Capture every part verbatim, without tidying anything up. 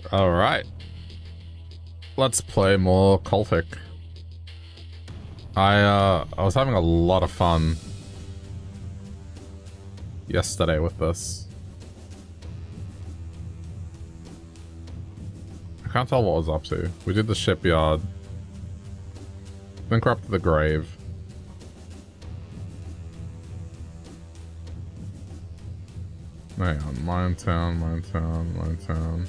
Alright. Let's play more Cultic. I, uh, I was having a lot of fun yesterday with this. I can't tell what I was up to. We did the shipyard. Then corrupted the grave. Hang on, mine town, mine town, mine town.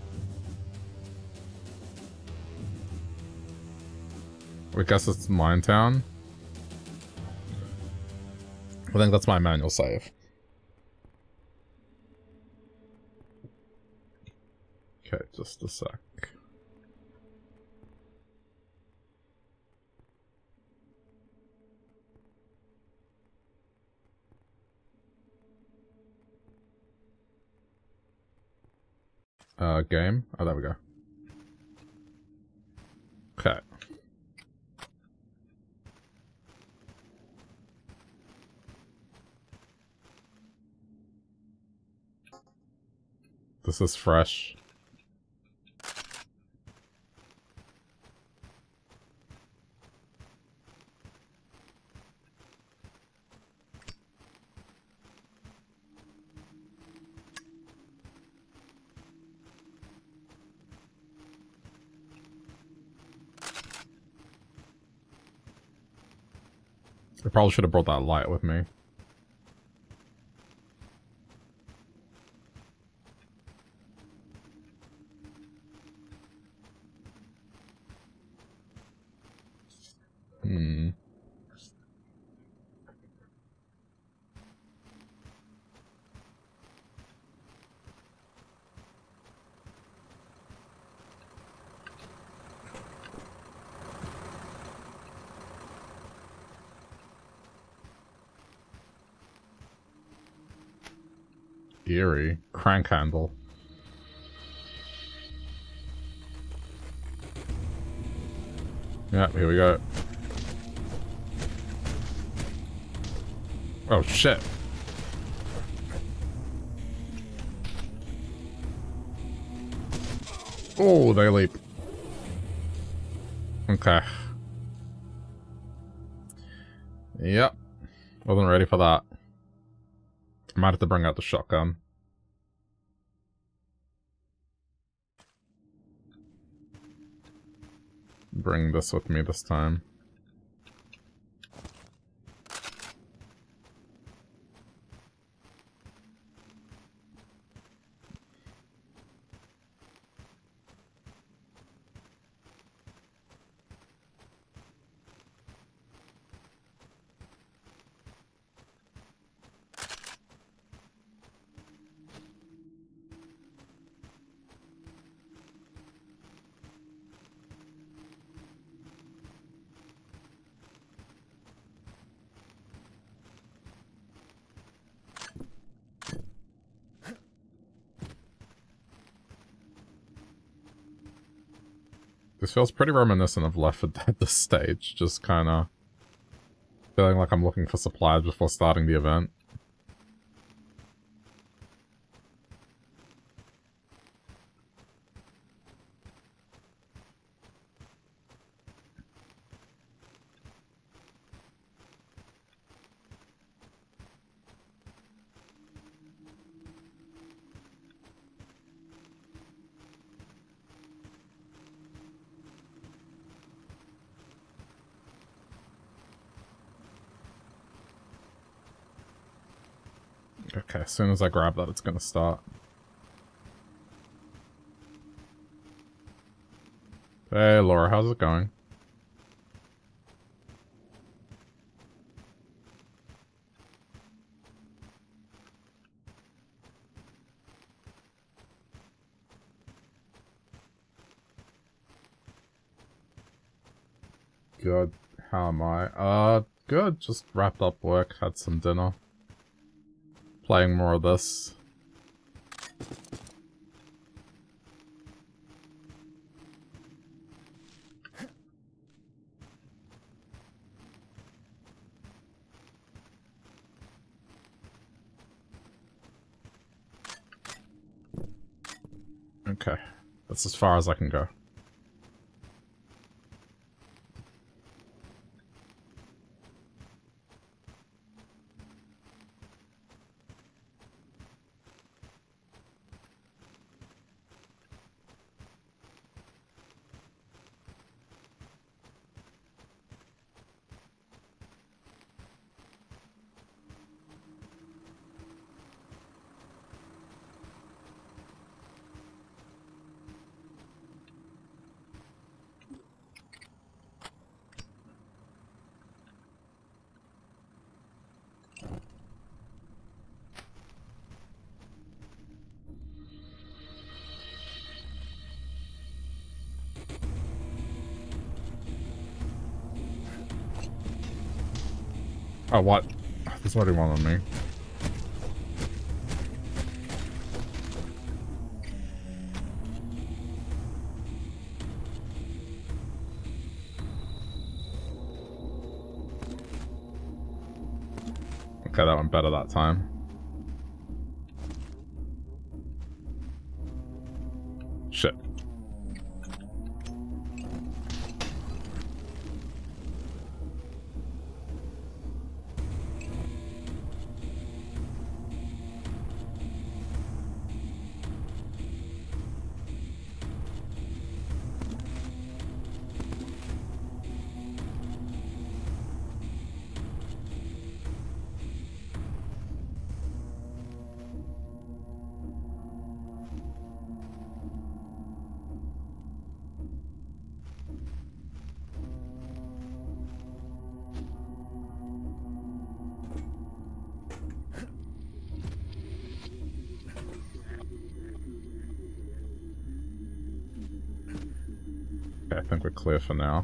I guess it's mine town. I think that's my manual save. Okay, just a sec. Uh, game? Oh, there we go. Okay. This is fresh. I probably should have brought that light with me. Hmm. Eerie. Crank handle. Yeah, here we go. Oh shit. Oh, they leap. Okay. Yep. Wasn't ready for that. I might have to bring out the shotgun. Bring this with me this time. This feels pretty reminiscent of Left four Dead, this stage. Just kind of feeling like I'm looking for supplies before starting the event. Okay, as soon as I grab that, it's gonna start. Hey, Laura, how's it going? Good. How am I? Uh, good. Just wrapped up work, had some dinner. Playing more of this. Okay. That's as far as I can go. Oh, what? There's already one on me. Okay, that went better that time. Shit. Okay, I think we're clear for now.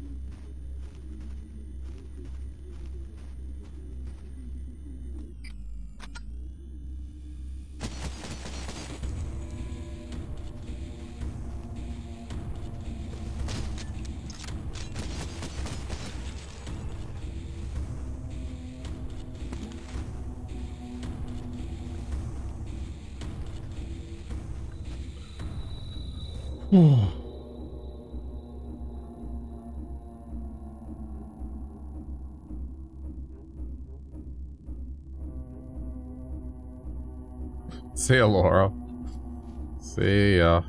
See ya, Laura. See ya.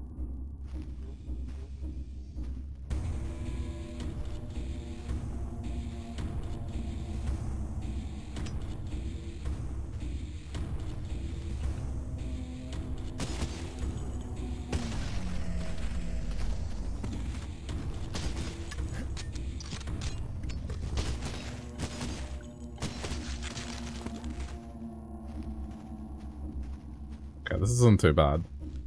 Okay, this isn't too bad.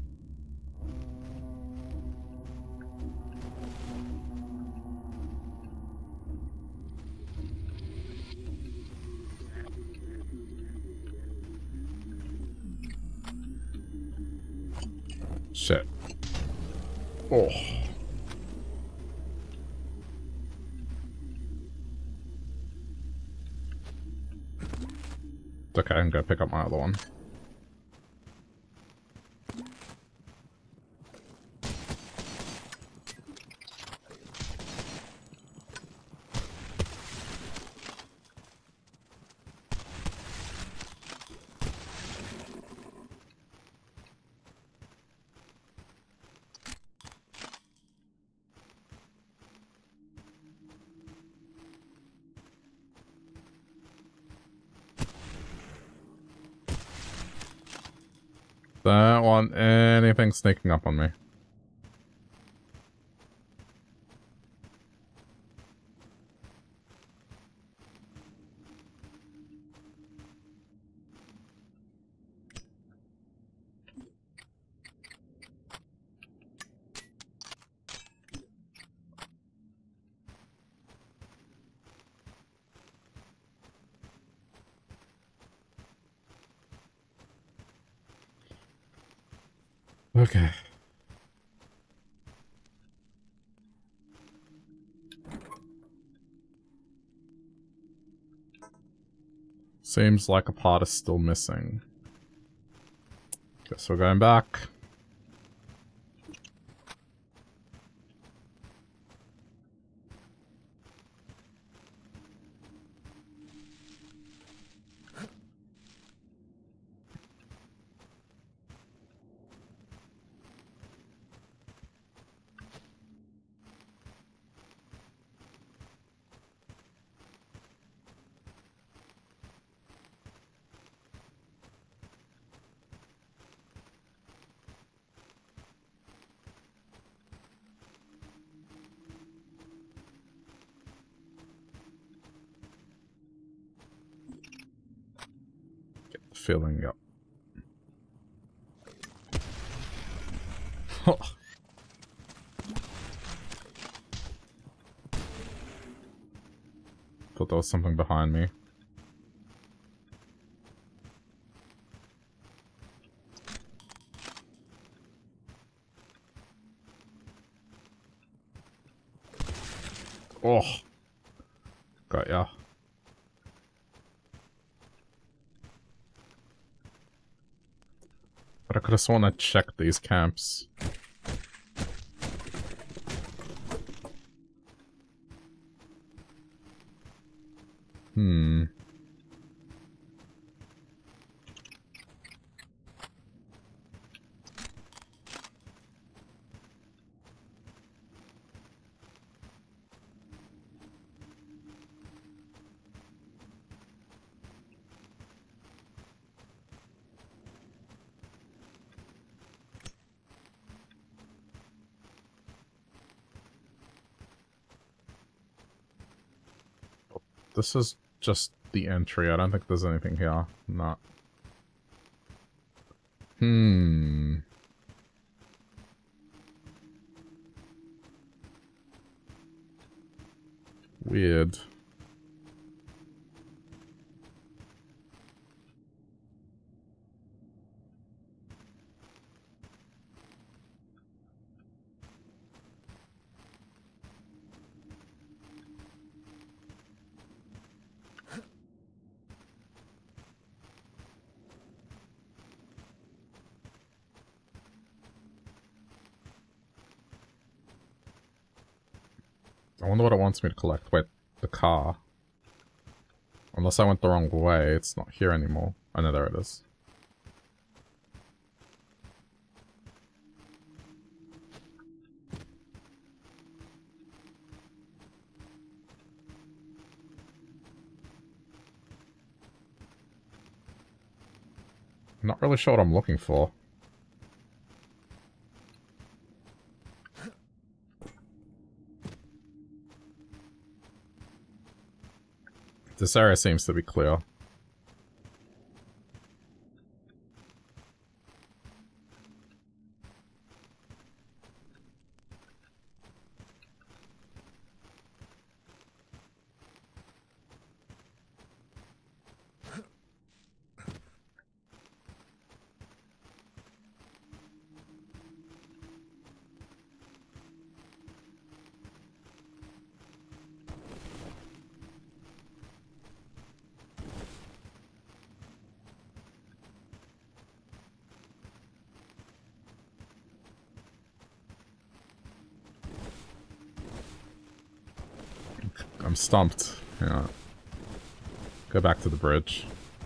Shit. Oh. It's okay, I can go pick up my other one. Don't want anything sneaking up on me. Okay. Seems like a part is still missing. Guess we're going back. feeling, yep. Thought there was something behind me. Oh, got ya. But I could have sworn I checked these camps. Hmm. This is just the entry. I don't think there's anything here. Not. Hmm. Weird. I wonder what it wants me to collect. Wait, the car. Unless I went the wrong way, it's not here anymore. Oh no, there it is. I'm not really sure what I'm looking for. This area seems to be clear. I'm stumped. Yeah. Go back to the bridge.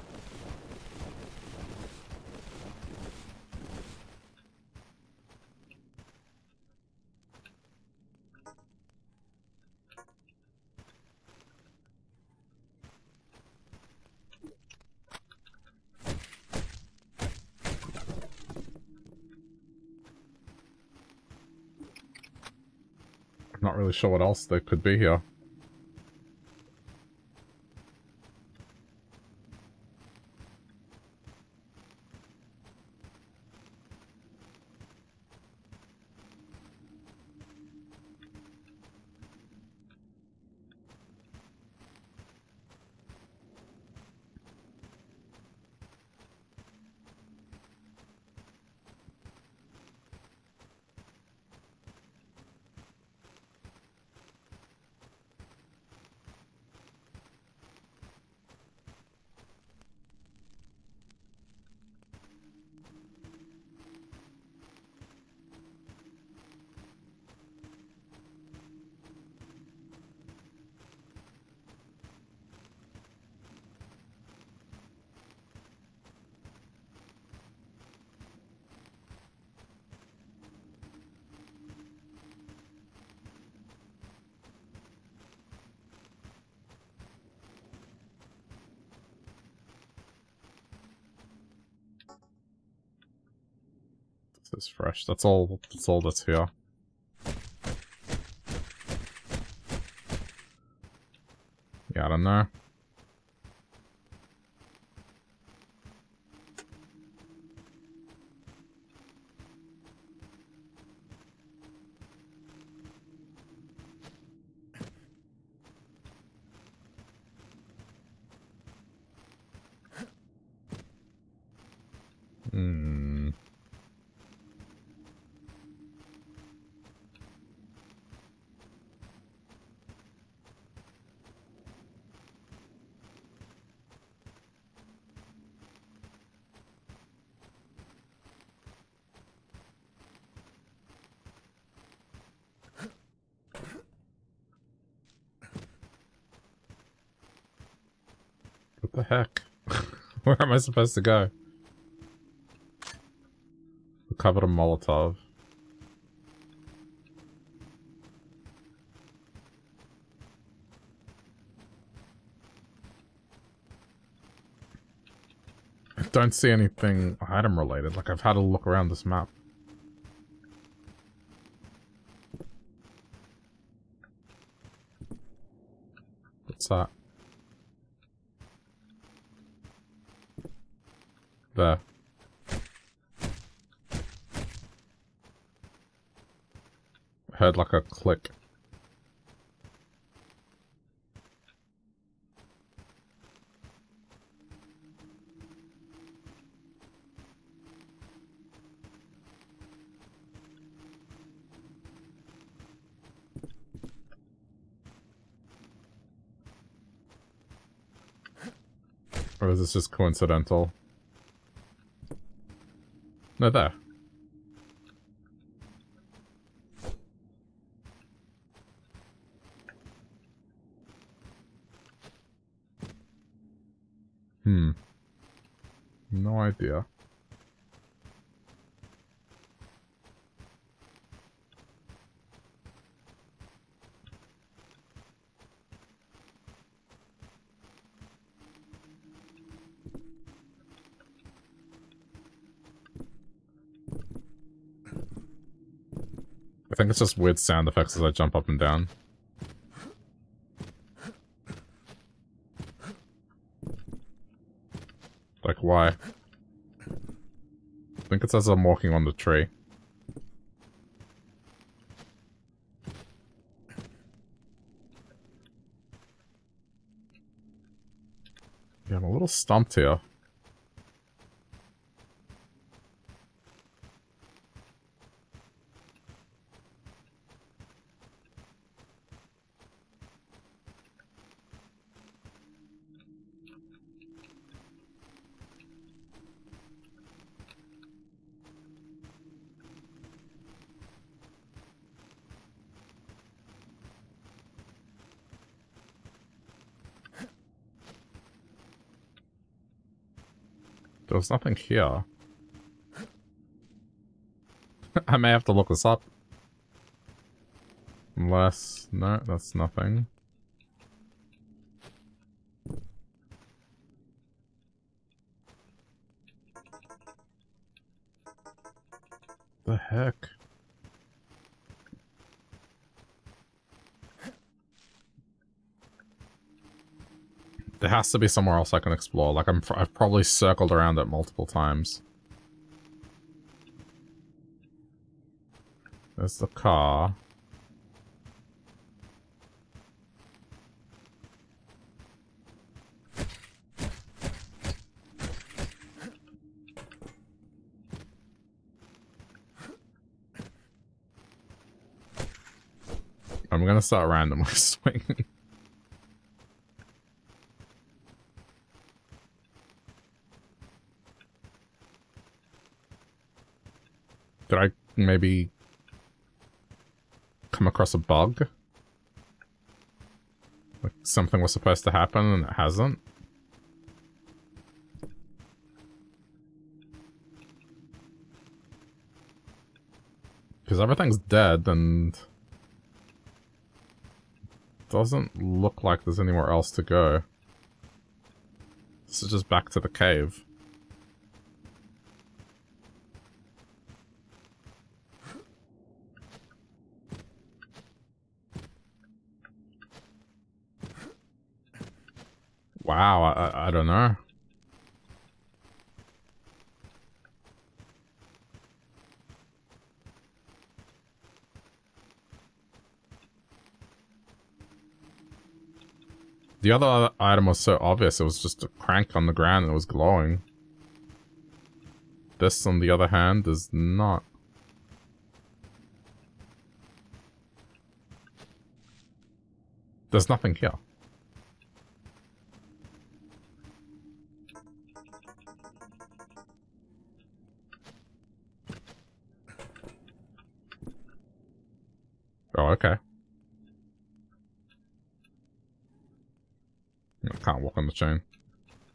I'm not really sure what else there could be here. This is fresh. That's all. That's all that's here. Yeah, I don't know. What the heck? Where am I supposed to go? Covered a Molotov. I don't see anything item related. Like, I've had a look around this map. What's that? There. Heard like a click. Or is this just coincidental? No, there. Hmm. No idea. I think it's just weird sound effects as I jump up and down. Like, why? I think it's as I'm walking on the tree. Yeah, I'm a little stumped here. There's nothing here. I may have to look this up. Unless... no, that's nothing. The heck? There has to be somewhere else I can explore. Like, I'm pr I've probably circled around it multiple times. There's the car. I'm gonna start randomly swinging. Did I maybe come across a bug? Like something was supposed to happen and it hasn't? Because everything's dead and doesn't look like there's anywhere else to go. This is just back to the cave. Wow, I, I, I don't know. The other item was so obvious, it was just a crank on the ground and it was glowing. This, on the other hand, is not. There's nothing here. Oh, okay. I can't walk on the chain.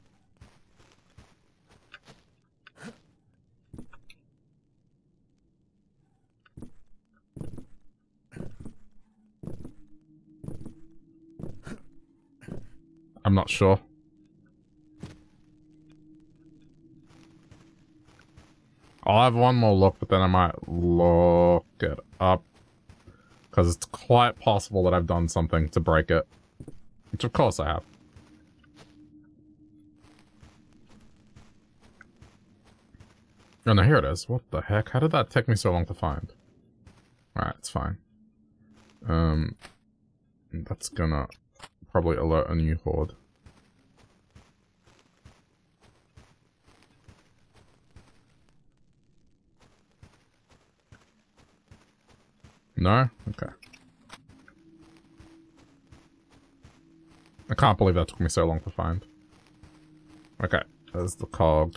I'm not sure. I'll have one more look, but then I might look it up. Because it's quite possible that I've done something to break it. Which of course I have. Oh no, here it is. What the heck? How did that take me so long to find? Alright, it's fine. Um, that's gonna probably alert a new horde. No? Okay. I can't believe that took me so long to find. Okay, there's the cog.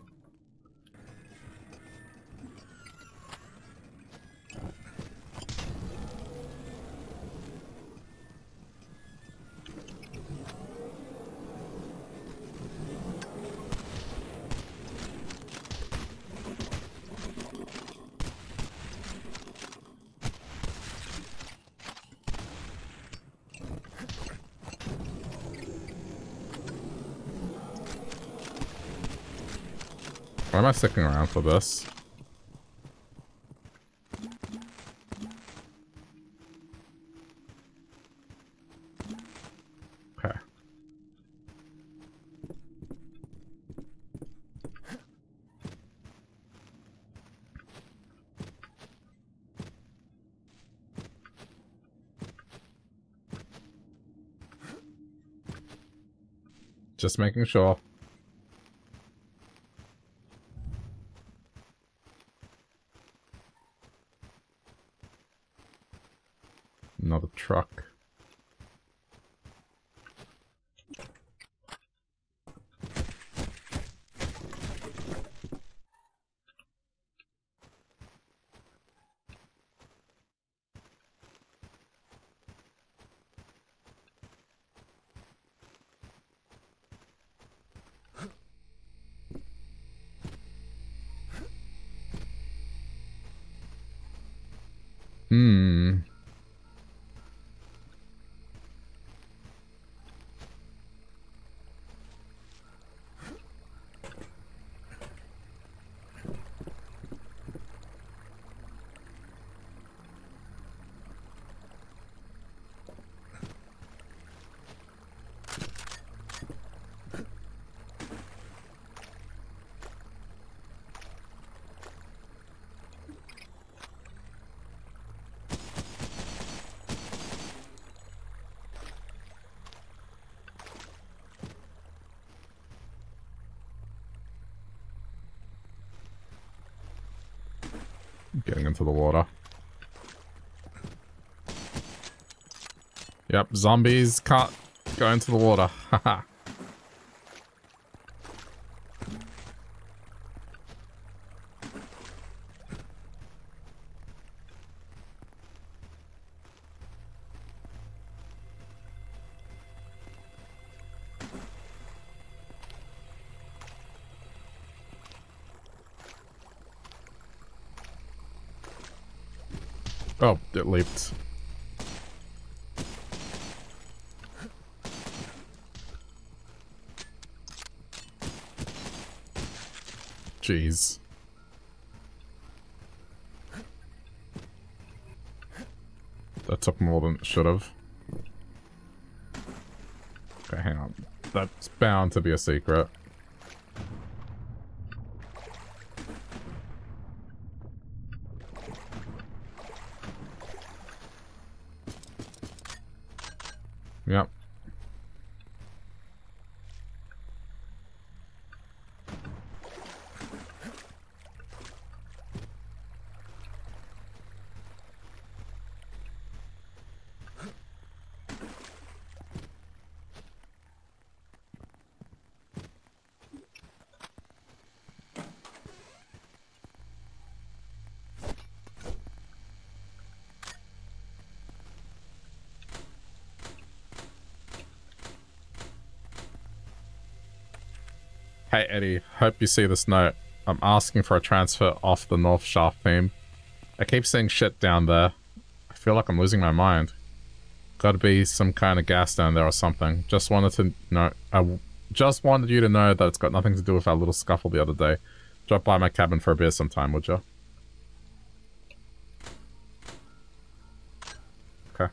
Why am I sticking around for this? Okay. Just making sure. Another truck. Hmm. Getting into the water. Yep, zombies can't go into the water. Haha. Oh, it leaped. Jeez. That took more than it should have. Okay, hang on. That's bound to be a secret. Yep. Hey Eddie, hope you see this note. I'm asking for a transfer off the North Shaft theme. I keep seeing shit down there. I feel like I'm losing my mind. Gotta be some kind of gas down there or something. Just wanted to know... I just wanted you to know that it's got nothing to do with our little scuffle the other day. Drop by my cabin for a beer sometime, would you? Okay.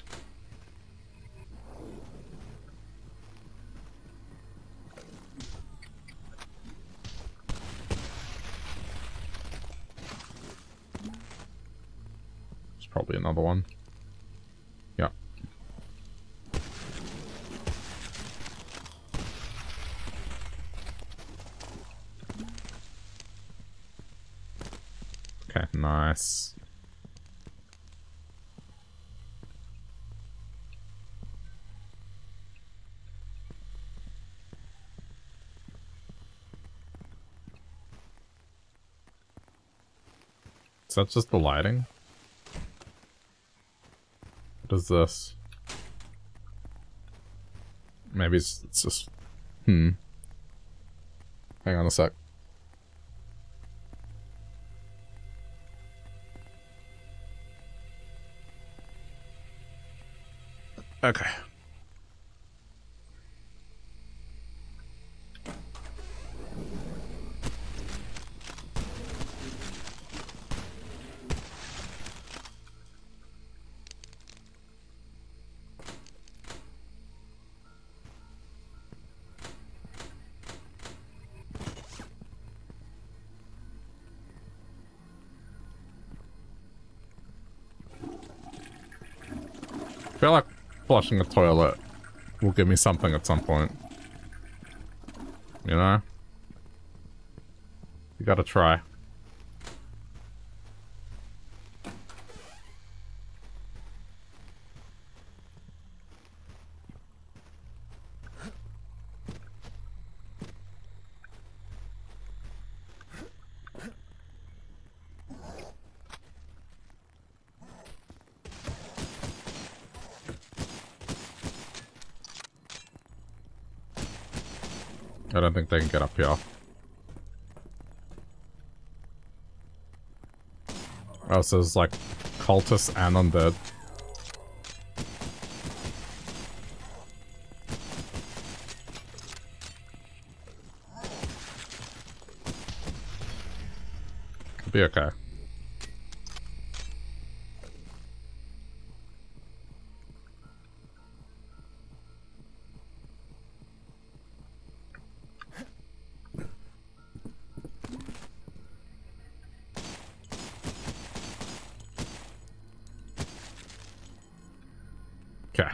There's probably another one. Yeah. Okay, nice. Is that just the lighting? What is this? Maybe it's, it's just... Hmm. Hang on a sec. Okay. I feel like flushing a toilet will give me something at some point. You know? You gotta try. I don't think they can get up here. Oh, so there's like cultists and undead. It'll be okay. Okay.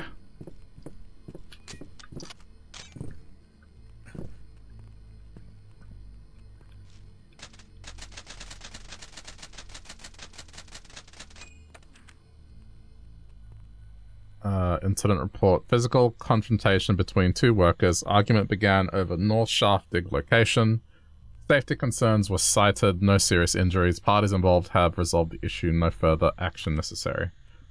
Uh, incident report. Physical confrontation between two workers. Argument began over North Shaft dig location. Safety concerns were cited. No serious injuries. Parties involved have resolved the issue. No further action necessary.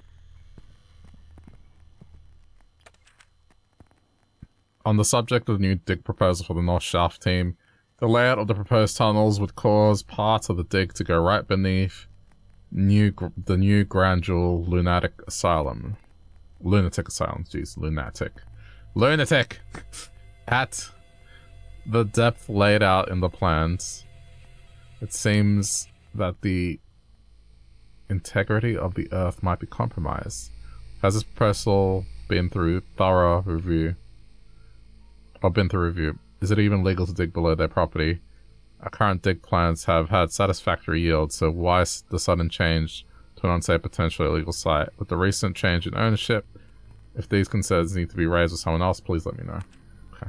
On the subject of the new dig proposal for the North Shaft team, the layout of the proposed tunnels would cause parts of the dig to go right beneath new the new Grand Jewel Lunatic Asylum. Lunatic Asylum, jeez, lunatic. Lunatic! At the depth laid out in the plans, it seems that the integrity of the Earth might be compromised. Has this proposal been through thorough review? Or been through review? Is it even legal to dig below their property? Our current dig plans have had satisfactory yield, so why is the sudden change to an unsafe, potentially illegal site? With the recent change in ownership, if these concerns need to be raised with someone else, please let me know. Okay.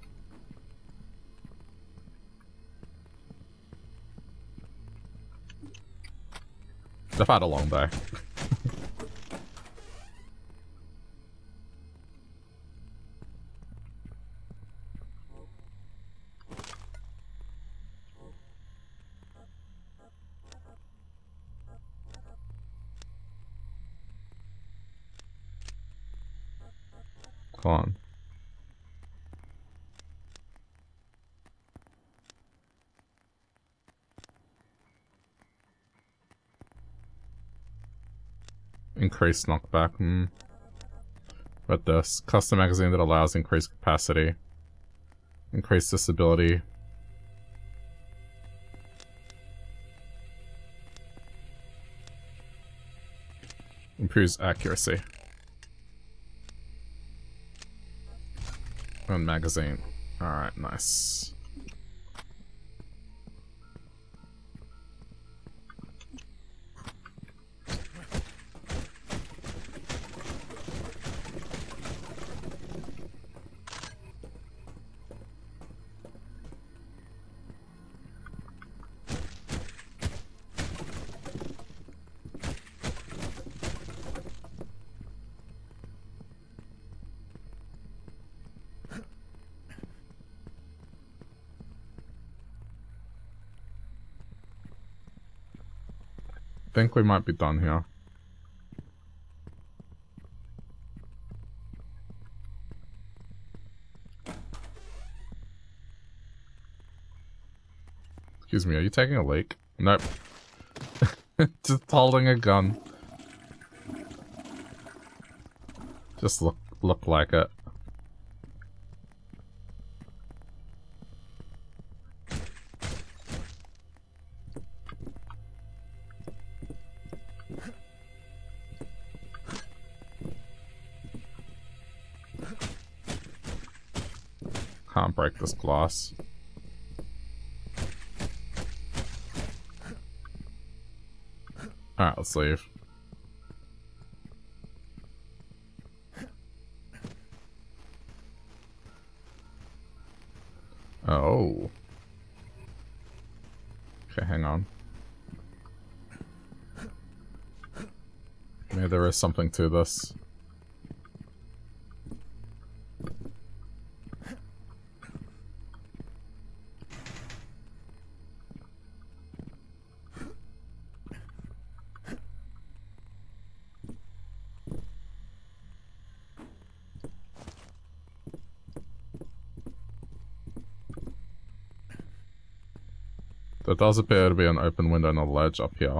I've had a long day. Come on. Increased knockback. Hmm. But this custom magazine that allows increased capacity, increased disability. Improves accuracy. And magazine. Alright, nice. I think we might be done here. Excuse me, are you taking a leak? Nope. Just holding a gun. Just look look like it. Can't break this glass. Alright, let's leave. Oh. Okay, hang on. Maybe there is something to this. There does appear to be an open window on a ledge up here.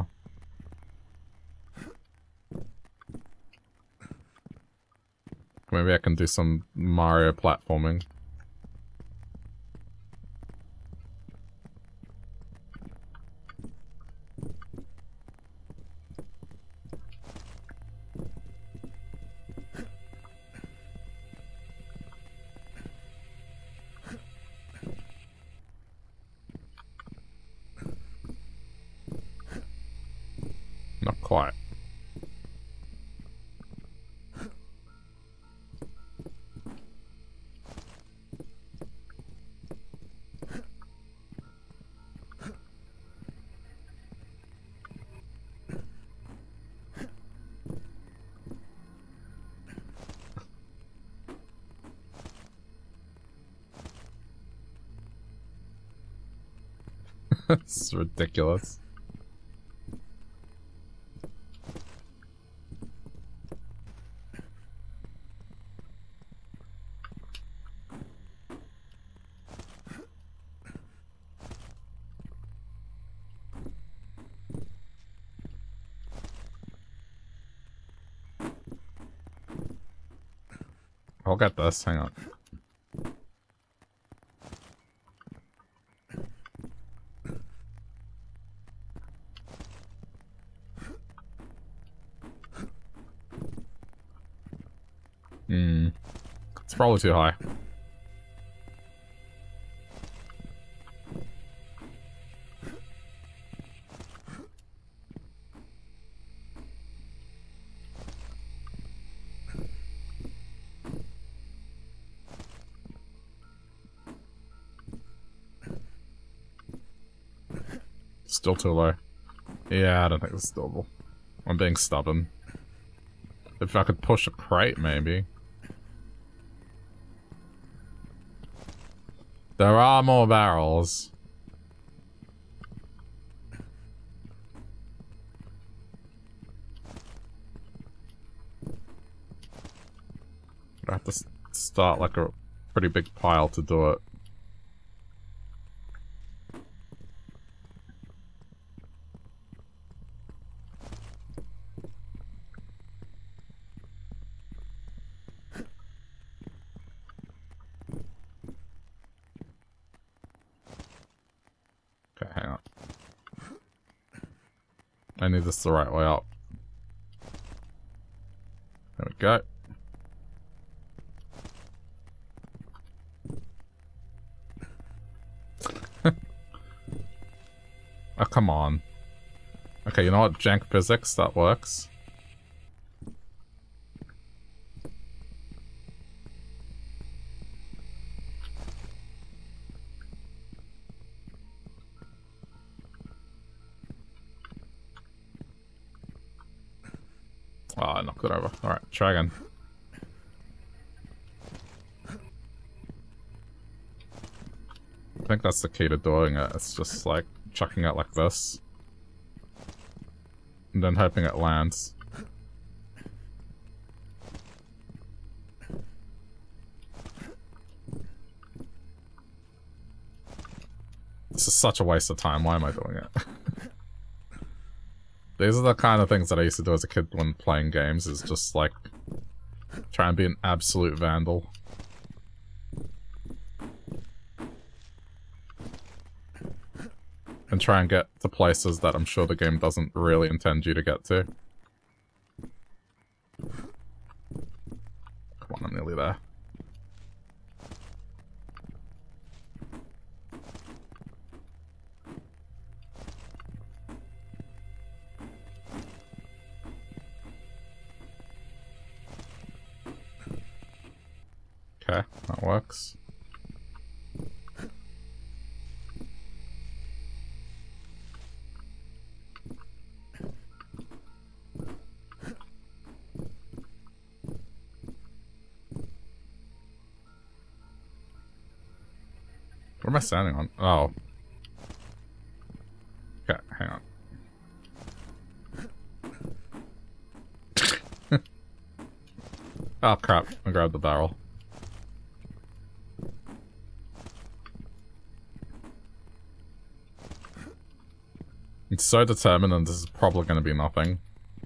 Maybe I can do some Mario platforming. Not quite. It's ridiculous. I'll get this, hang on. Hmm. It's probably too high. Still too low. Yeah, I don't think it's doable. I'm being stubborn. If I could push a crate, maybe. There are more barrels. I have to s start like a pretty big pile to do it. I need this the right way up. There we go. Oh, come on. Okay, you know what? Jank physics, that works. Oh, I knocked it over. Alright, try again. I think that's the key to doing it. It's just like chucking it like this. And then hoping it lands. This is such a waste of time. Why am I doing it? These are the kind of things that I used to do as a kid when playing games, is just like try and be an absolute vandal. And try and get to places that I'm sure the game doesn't really intend you to get to. Come on, I'm nearly there. Okay, that works. What am I standing on? Oh. Okay, hang on. Oh crap, I grabbed the barrel. It's so determined and this is probably going to be nothing.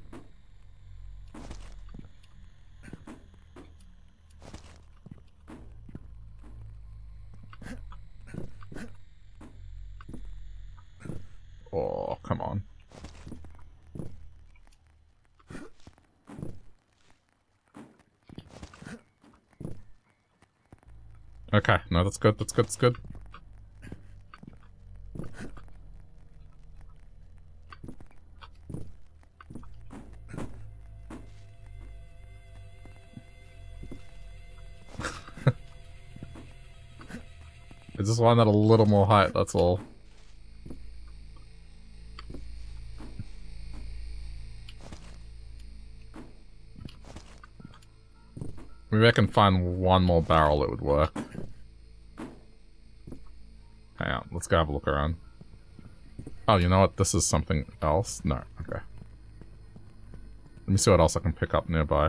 Oh, come on. Okay, no, that's good, that's good, that's good. I just wanted a little more height, that's all. Maybe I can find one more barrel, it would work. Hang on, let's go have a look around. Oh, you know what? This is something else? No, okay. Let me see what else I can pick up nearby.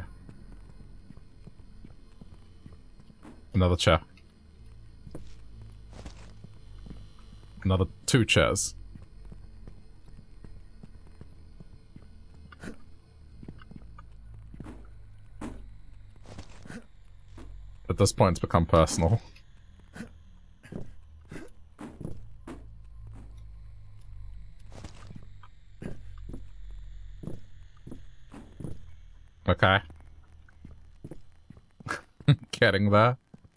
Another chair. Another two chairs. At this point, it's become personal. Okay. Getting there.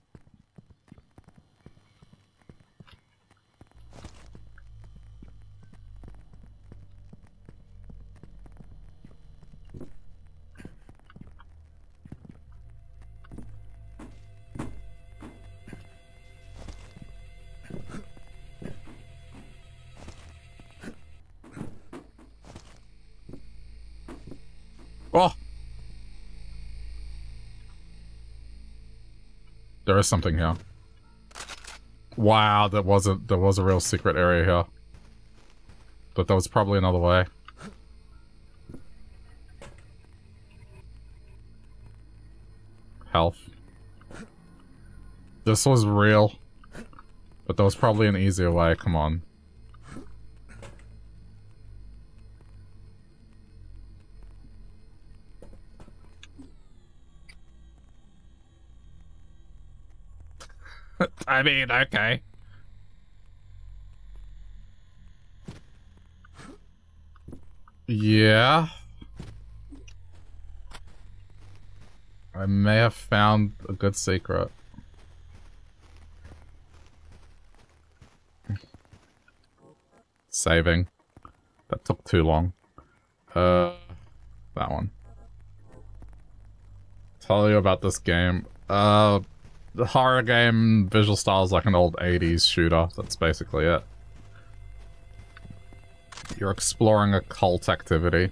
Oh! There is something here. Wow, that was a there was a real secret area here. But there was probably another way. Health. This was real. But there was probably an easier way, come on. I mean, okay. Yeah. I may have found a good secret. Saving. That took too long. Uh, that one. Tell you about this game. Uh, the horror game visual style is like an old eighties shooter. That's basically it. You're exploring a cult activity.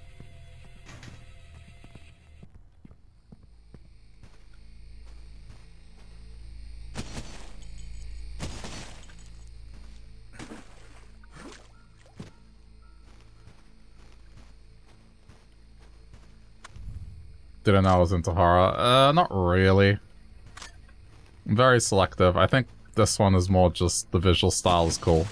Didn't know I was into horror. Uh, not really. I'm very selective. I think this one is more just the visual style is cool.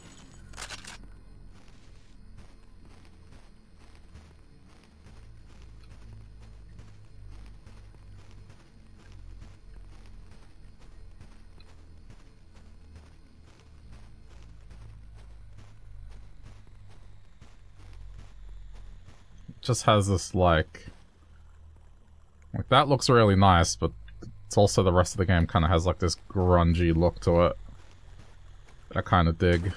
It just has this like... Like, that looks really nice, but it's also the rest of the game kind of has, like, this grungy look to it. I kind of dig.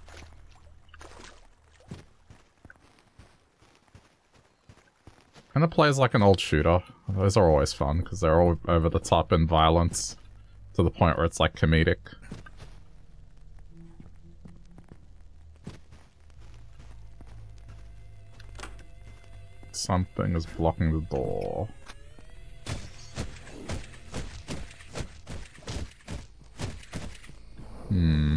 Kind of plays like an old shooter. Those are always fun, because they're all over the top in violence, to the point where it's, like, comedic. Something is blocking the door. Hmm.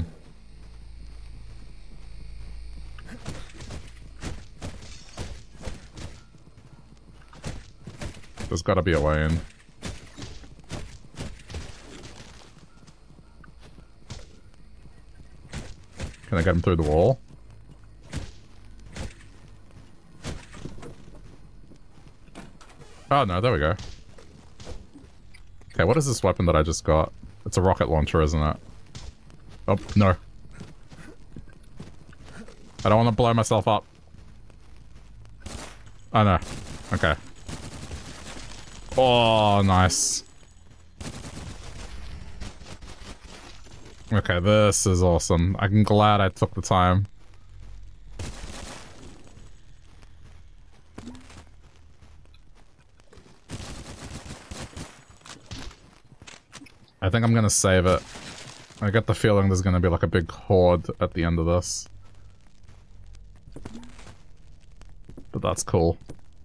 There's gotta be a way in. Can I get him through the wall? Oh no, there we go. Okay, what is this weapon that I just got? It's a rocket launcher, isn't it? Oh, no. I don't want to blow myself up. Oh, no. Okay. Oh, nice. Okay, this is awesome. I'm glad I took the time. I think I'm gonna save it. I get the feeling there's gonna be like a big horde at the end of this. But that's cool.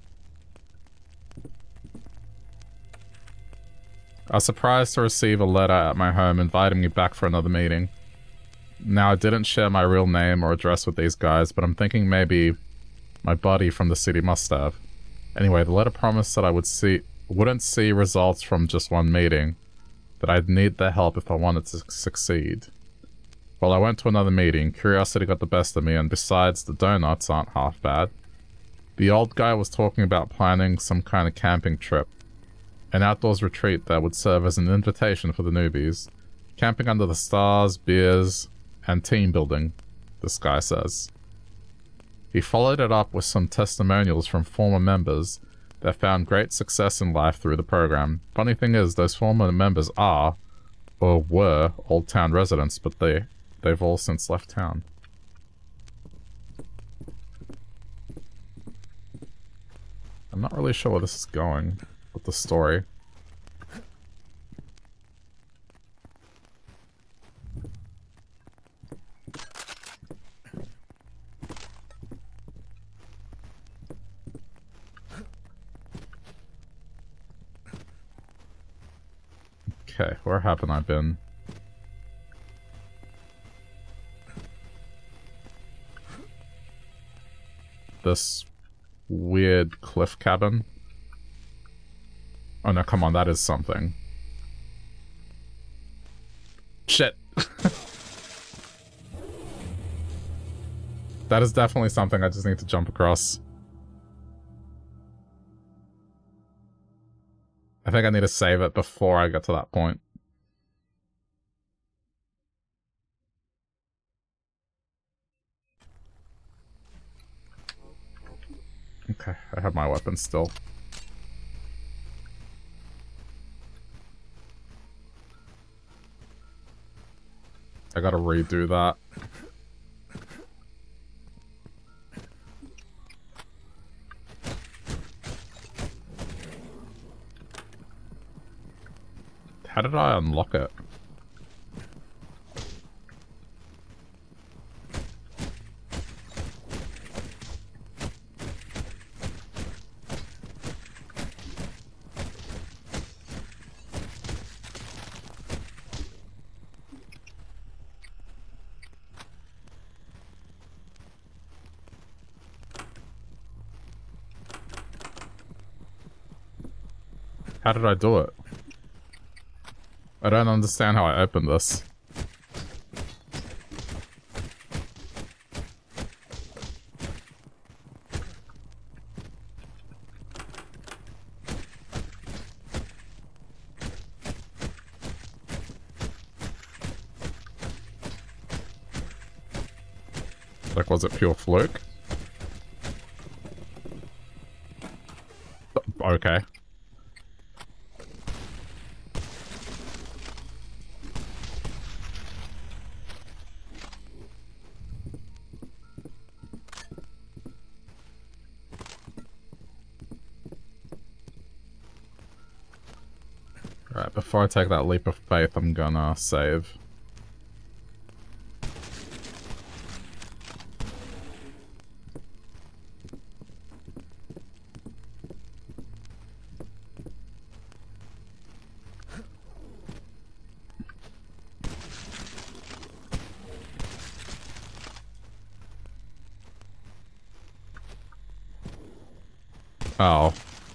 I was surprised to receive a letter at my home inviting me back for another meeting. Now, I didn't share my real name or address with these guys, but I'm thinking maybe my buddy from the city must have. Anyway, the letter promised that I would see, wouldn't see results from just one meeting, that I'd need their help if I wanted to succeed. Well, I went to another meeting. Curiosity got the best of me, and besides, the donuts aren't half bad. The old guy was talking about planning some kind of camping trip. An outdoors retreat that would serve as an invitation for the newbies. Camping under the stars, beers, and team building, this guy says. He followed it up with some testimonials from former members that found great success in life through the program. Funny thing is, those former members are, or were, Old Town residents, but they, they've all since left town. I'm not really sure where this is going with the story. Okay, where haven't I been? This weird cliff cabin? Oh no, come on, that is something. Shit. That is definitely something I just need to jump across. I think I need to save it before I get to that point. Okay, I have my weapon still. I gotta redo that. How did I unlock it? How did I do it? I don't understand how I opened this. Like, was it pure fluke? Okay. Alright, before I take that leap of faith, I'm gonna save. Oh.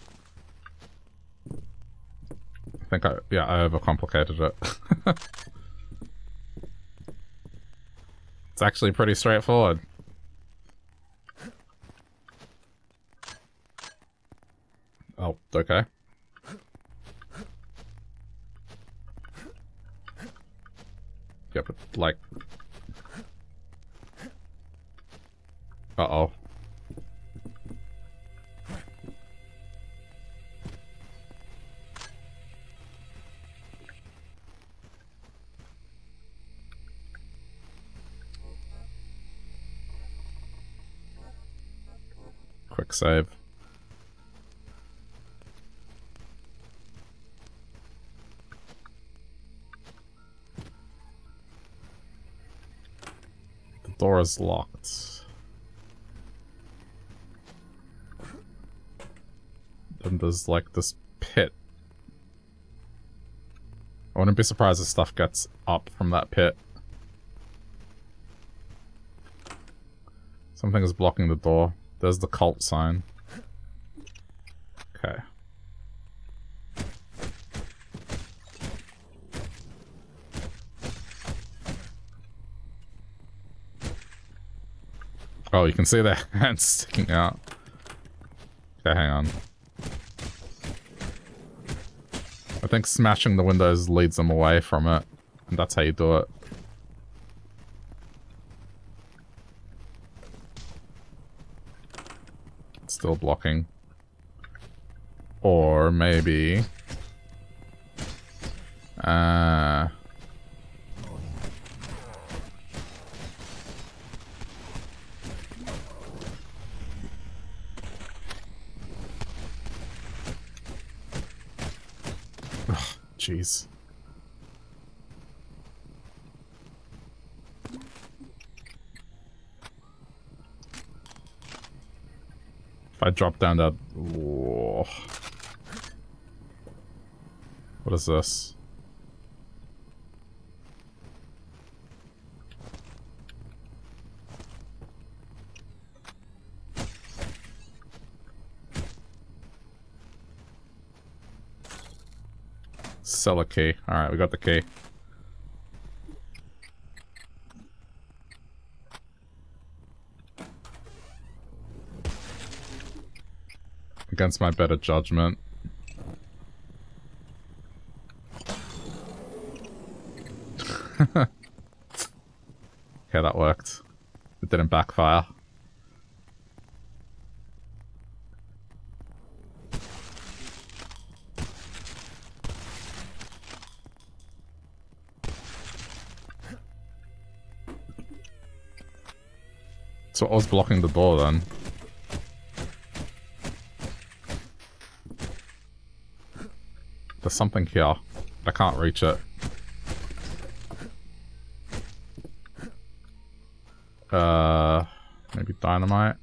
I think I, yeah, I overcomplicated it. It's actually pretty straightforward. Oh, okay. Yeah, but like... Uh-oh. Quick save. The door is locked. Then there's like this pit. I wouldn't be surprised if stuff gets up from that pit. Something is blocking the door. There's the cult sign. Okay. Oh, you can see their hands sticking out. Okay, hang on. I think smashing the windows leads them away from it, and that's how you do it. Still blocking. Or maybe... Uh... Jeez. If I drop down that... Whoa. What is this? Sell a key. Alright, we got the key. Against my better judgment. Okay, that worked. It didn't backfire. So what was blocking the door then? There's something here. I can't reach it. Uh, maybe dynamite?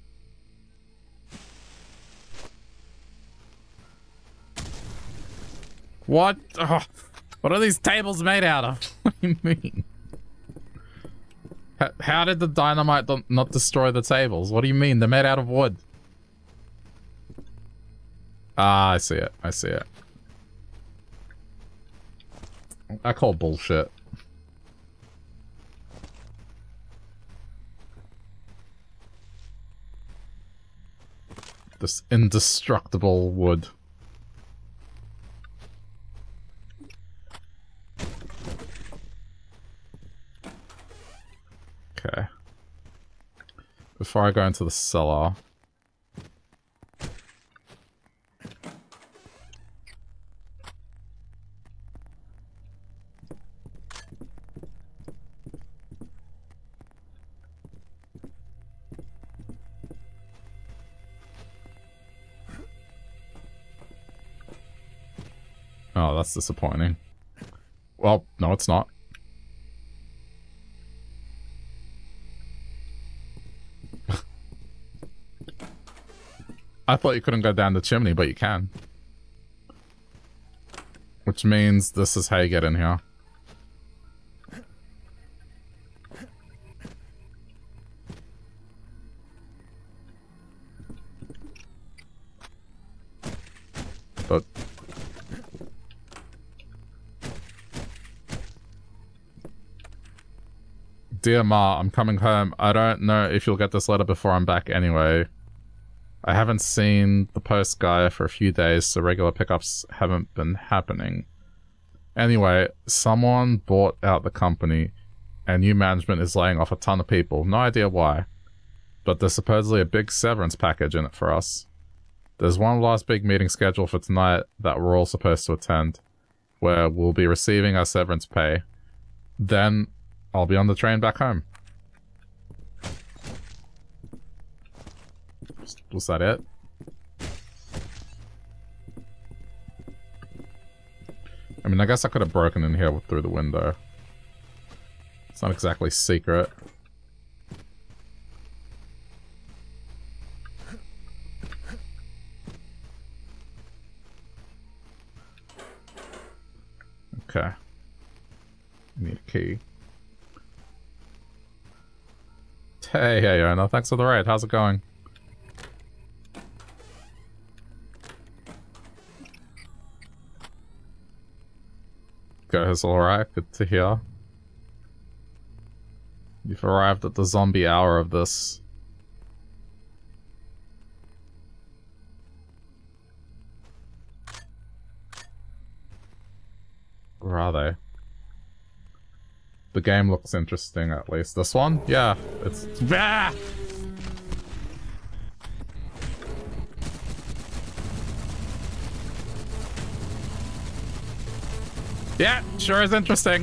What? Oh, what are these tables made out of? What do you mean? How, how did the dynamite not destroy the tables? What do you mean? They're made out of wood. Ah, I see it. I see it. I call bullshit. This indestructible wood. Okay. Before I go into the cellar... Oh, that's disappointing. Well, no, it's not. I thought you couldn't go down the chimney, but you can. Which means this is how you get in here. But... Dear Ma, I'm coming home. I don't know if you'll get this letter before I'm back anyway. I haven't seen the post guy for a few days, so regular pickups haven't been happening. Anyway, someone bought out the company, and new management is laying off a ton of people. No idea why. But there's supposedly a big severance package in it for us. There's one last big meeting scheduled for tonight that we're all supposed to attend, where we'll be receiving our severance pay. Then I'll be on the train back home. Was that it? I mean, I guess I could have broken in here through the window. It's not exactly secret. Okay. I need a key. Hey, hey, Ona. Thanks for the raid. How's it going? Goes alright. Good to hear. You've arrived at the zombie hour of this. Where are they? The game looks interesting, at least. This one? Yeah, it's... Ah! Yeah, sure is interesting.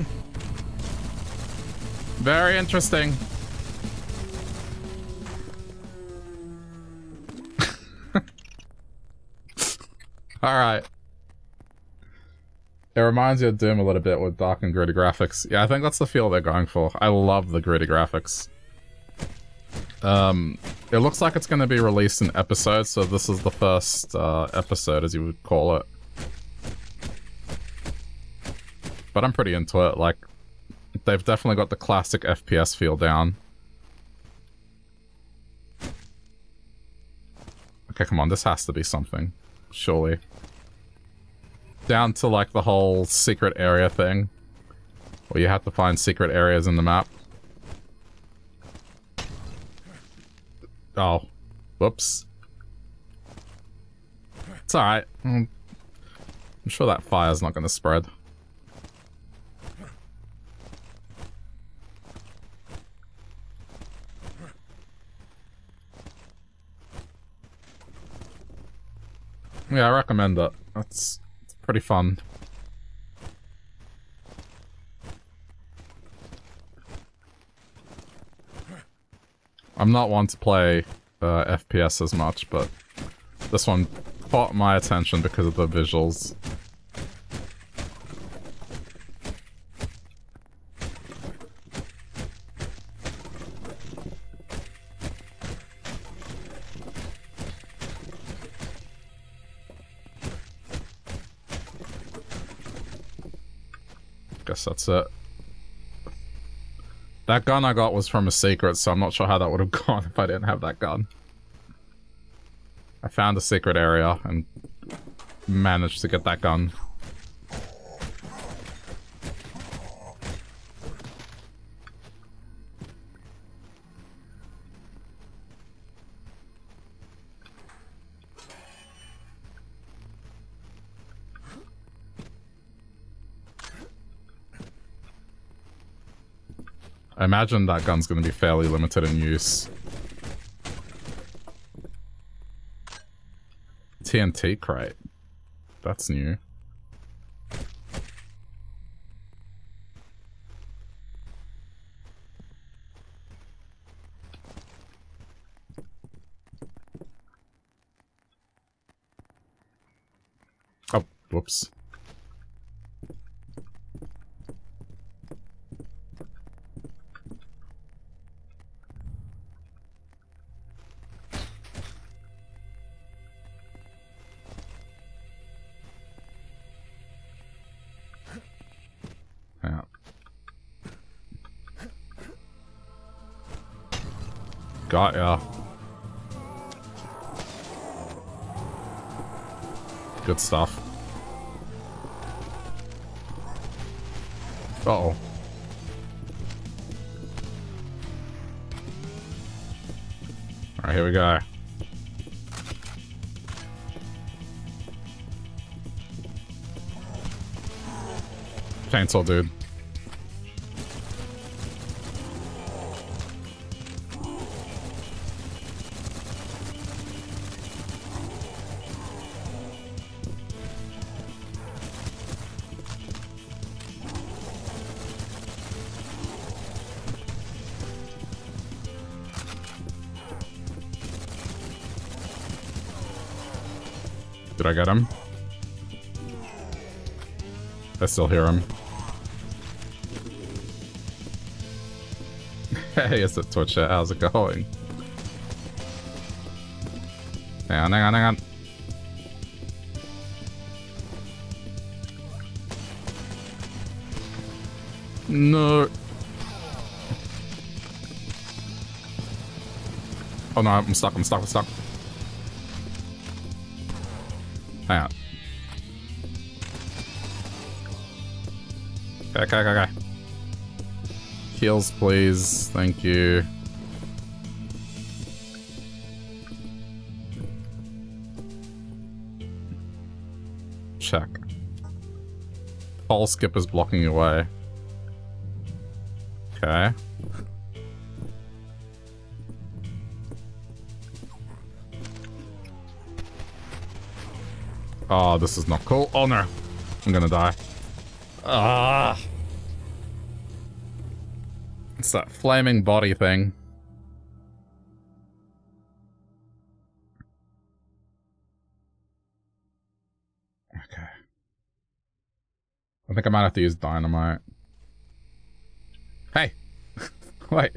Very interesting. Alright. It reminds you of Doom a little bit with dark and gritty graphics. Yeah, I think that's the feel they're going for. I love the gritty graphics. Um, it looks like it's going to be released in episodes, so this is the first uh, episode, as you would call it. But I'm pretty into it. Like, they've definitely got the classic F P S feel down. Okay, come on, this has to be something. Surely. Down to, like, the whole secret area thing. Where you have to find secret areas in the map. Oh. Whoops. It's alright. I'm sure that fire's not gonna spread. Yeah, I recommend it. It's, it's pretty fun. I'm not one to play uh, F P S as much, but this one caught my attention because of the visuals. Guess that's it. That gun I got was from a secret, so I'm not sure how that would have gone if I didn't have that gun. I found a secret area and managed to get that gun. I imagine that gun's going to be fairly limited in use. T N T crate. That's new. Oh, whoops. Got ya. Good stuff. Uh-oh. Alright, here we go. Chainsaw dude. Did I get him? I still hear him. Hey, it's a Twitcher. How's it going? Hang on, hang on, hang on. No. Oh no, I'm stuck, I'm stuck, I'm stuck. Hang on. Okay, okay, okay, okay. Heals, please. Thank you. Check. Pole skip is blocking your way. Okay. Oh, this is not cool. Oh no. I'm gonna die. Ah. It's that flaming body thing. Okay. I think I might have to use dynamite. Hey! Wait.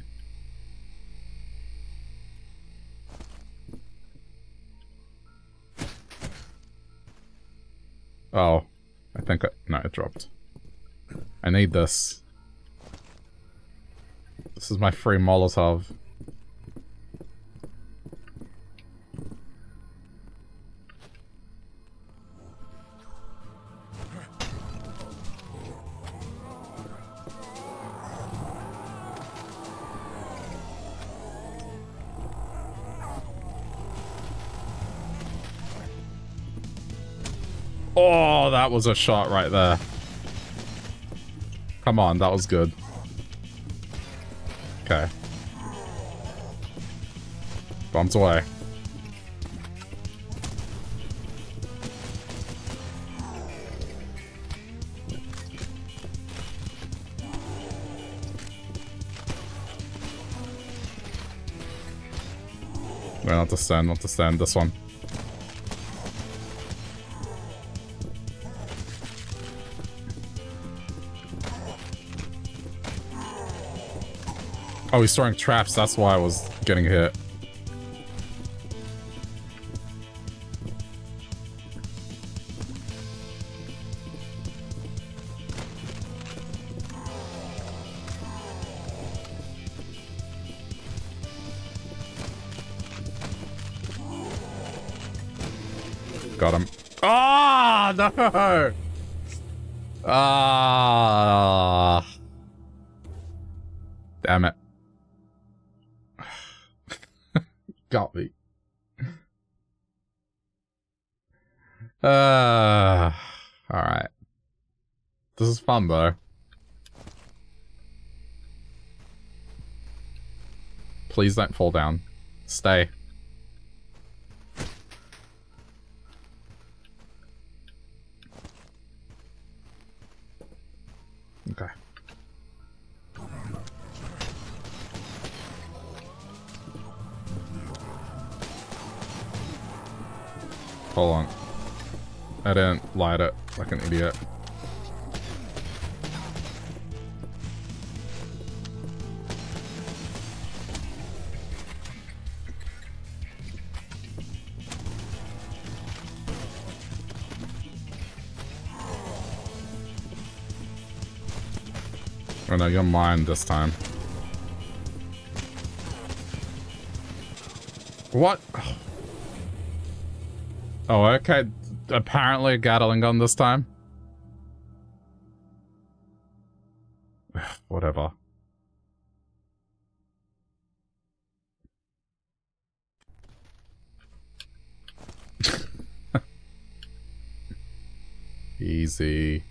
Oh. I think I... No, it dropped. I need this. This is my free Molotov. Oh, that was a shot right there. Come on, that was good. Okay. Bombs away. Wait, not to stand, not to stand. This one. Oh, he's throwing traps. That's why I was getting hit. Got him. Ah, oh, no! Ah. Damn it. Got me. Uh, alright. This is fun, though. Please don't fall down. Stay. Okay. Hold on. I didn't light it like an idiot. Oh no, you're mine this time. What? Oh, okay. Apparently a Gatling gun this time. Whatever. Easy.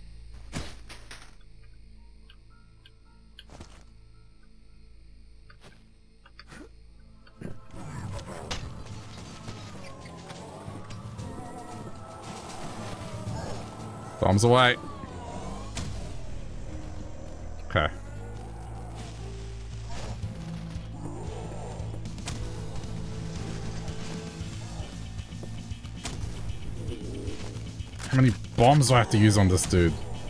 Bombs away. Okay. How many bombs do I have to use on this dude?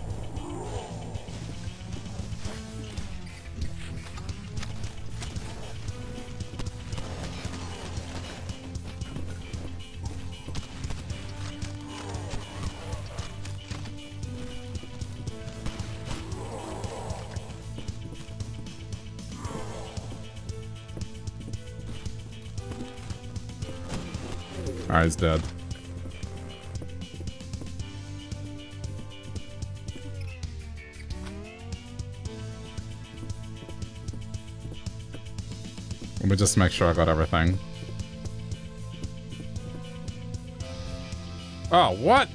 Alright, he's dead. Let me just make sure I got everything. Oh, what?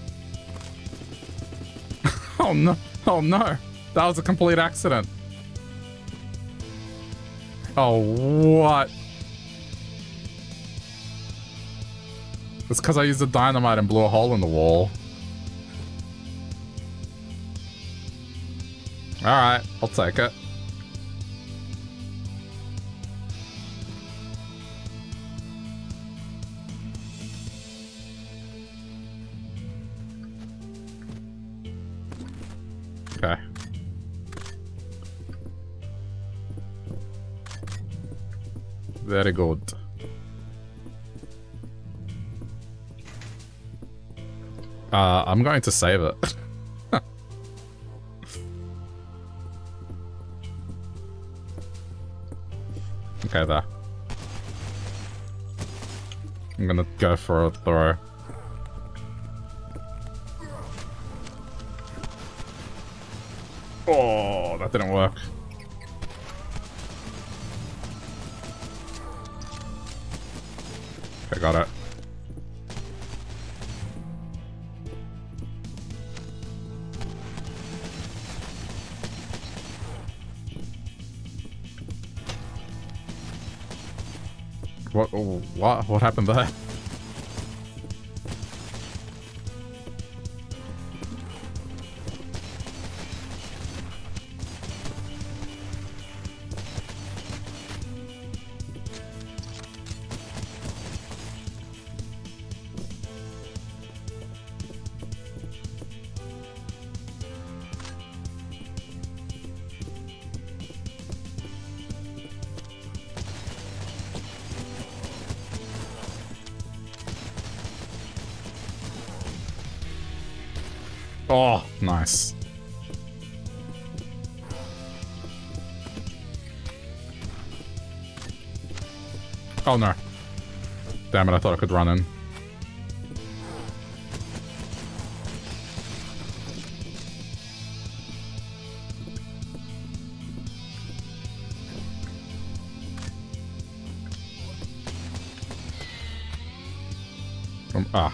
Oh no, oh no. That was a complete accident. Oh, what? It's because I used the dynamite and blew a hole in the wall. Alright, I'll take it. Okay. Very good. Uh, I'm going to save it. Okay, there. I'm gonna go for a throw. Oh, that didn't work. Okay, got it. What, what, what happened there? Oh, nice. Oh no. Damn it, I thought I could run in. Um, ah.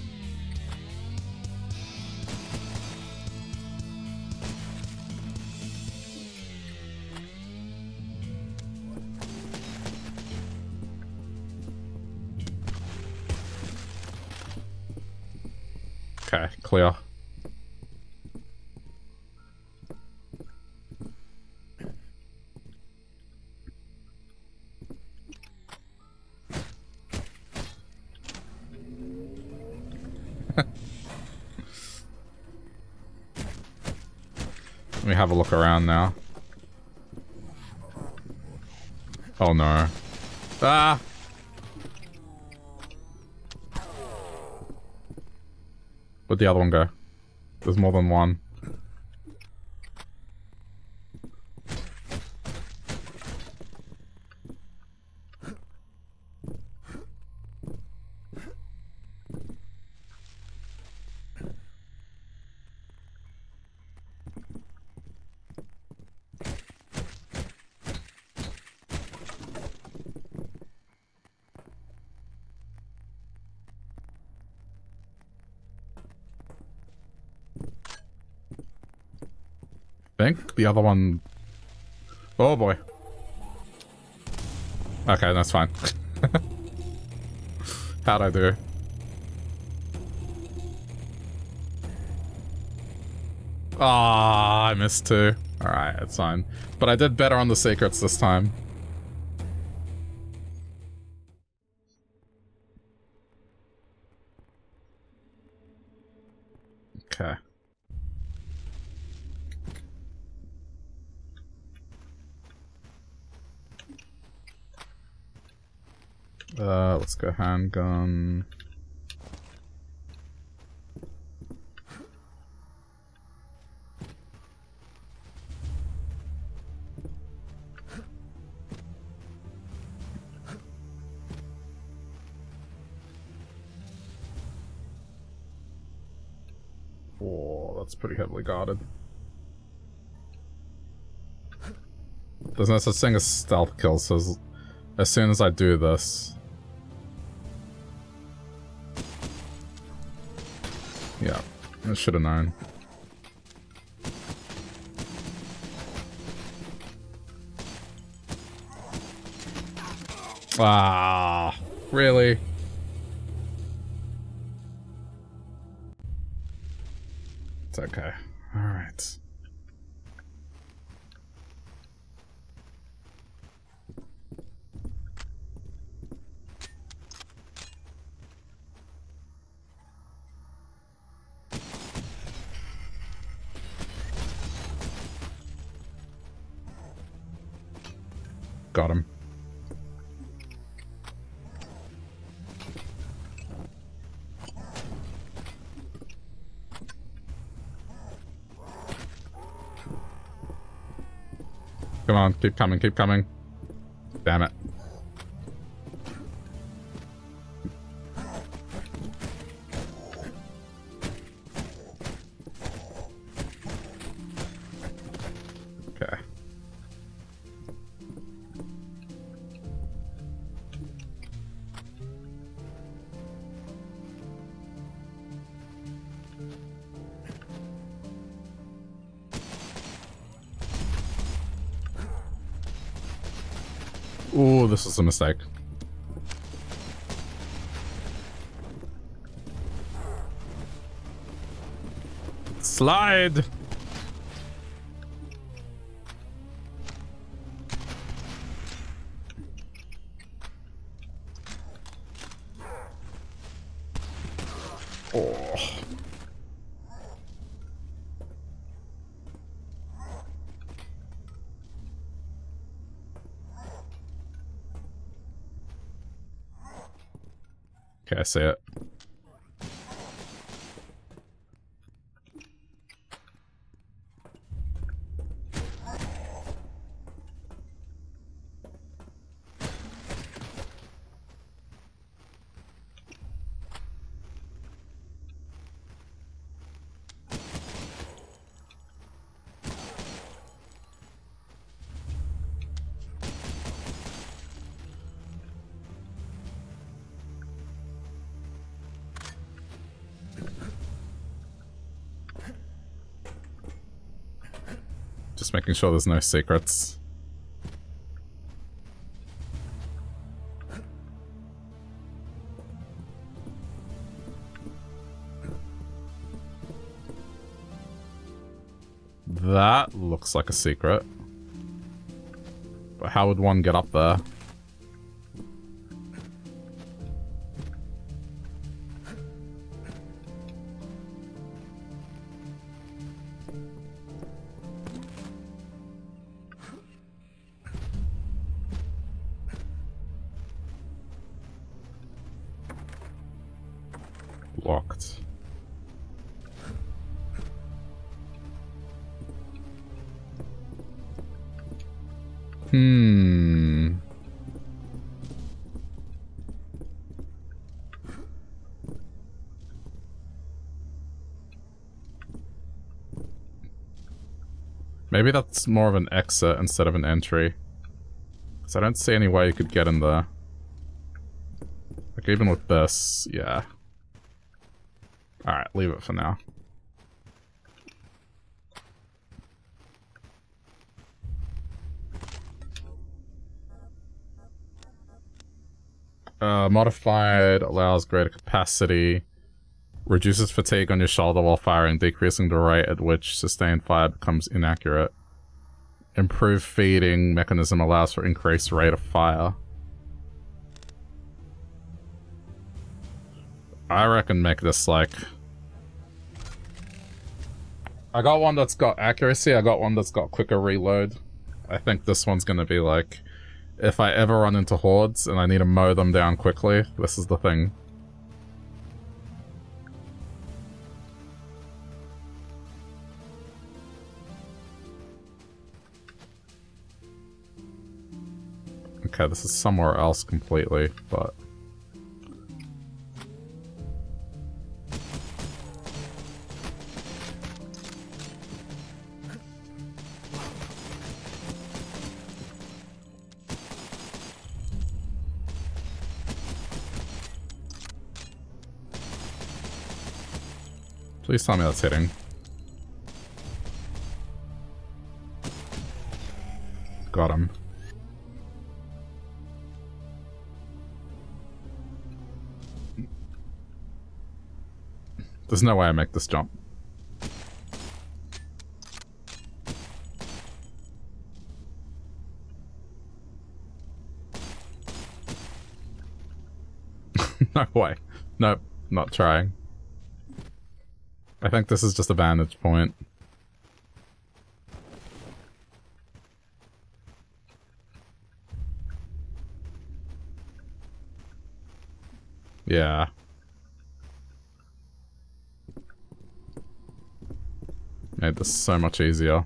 Okay, clear. Let me have a look around now. Oh no. Ah! Where'd the other one go? There's more than one. I think the other one... Oh boy. Okay, that's fine. How'd I do? Ah, oh, I missed two. Alright, it's fine. But I did better on the secrets this time. Okay. Uh, let's go handgun. Oh, that's pretty heavily guarded. There's no such thing as stealth kills, so as, as soon as I do this... Yeah, I should have known. Ah, really? It's okay. All right. Got him. Come on, keep coming, keep coming. Damn it. Okay. Ooh, this is a mistake. Slide! Oh. Okay, I see it. Just making sure there's no secrets. That looks like a secret. But how would one get up there? Locked. Hmm. Maybe that's more of an exit instead of an entry. Because I don't see any way you could get in there. Like, even with this, yeah. Alright, leave it for now. Uh, modified allows greater capacity. Reduces fatigue on your shoulder while firing, decreasing the rate at which sustained fire becomes inaccurate. Improved feeding mechanism allows for increased rate of fire. I reckon make this like... I got one that's got accuracy, I got one that's got quicker reload. I think this one's gonna be like... If I ever run into hordes and I need to mow them down quickly, this is the thing. Okay, this is somewhere else completely, but... Please tell me that's hitting. Got him. There's no way I make this jump. No way. Nope, not trying. I think this is just a vantage point. Yeah. Made this so much easier.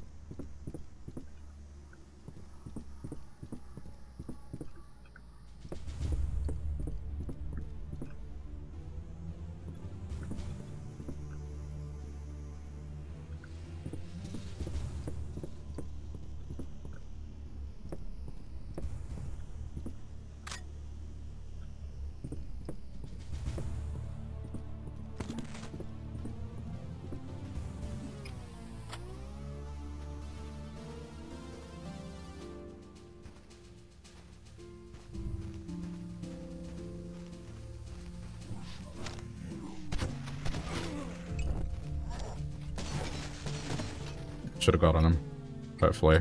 Should have got on him, hopefully.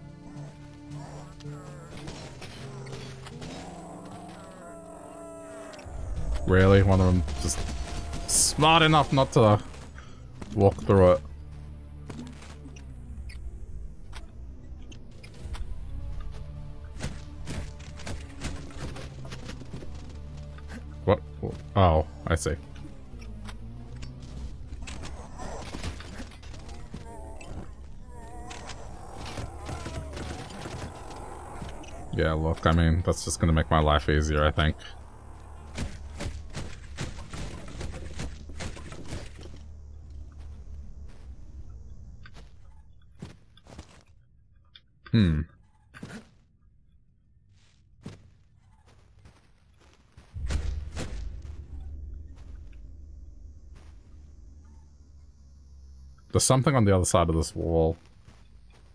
Really? One of them just smart enough not to walk through it. What? Oh, I see. Yeah, look, I mean, that's just gonna make my life easier, I think. Hmm. There's something on the other side of this wall.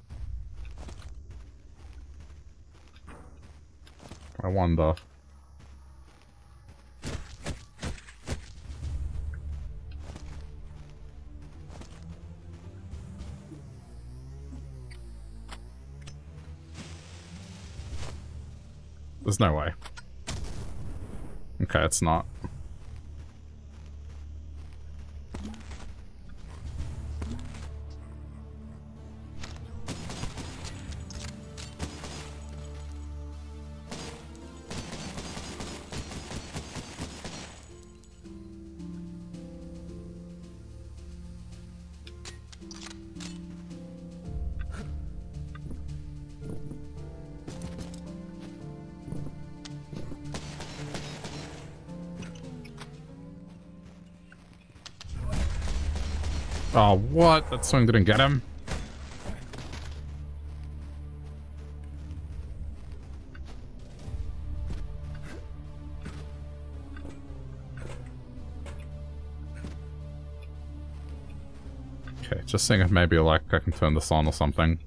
wonder. There's no way. Okay, it's not. Oh, what? That swing didn't get him? Okay, just seeing if maybe, like, I can turn this on or something.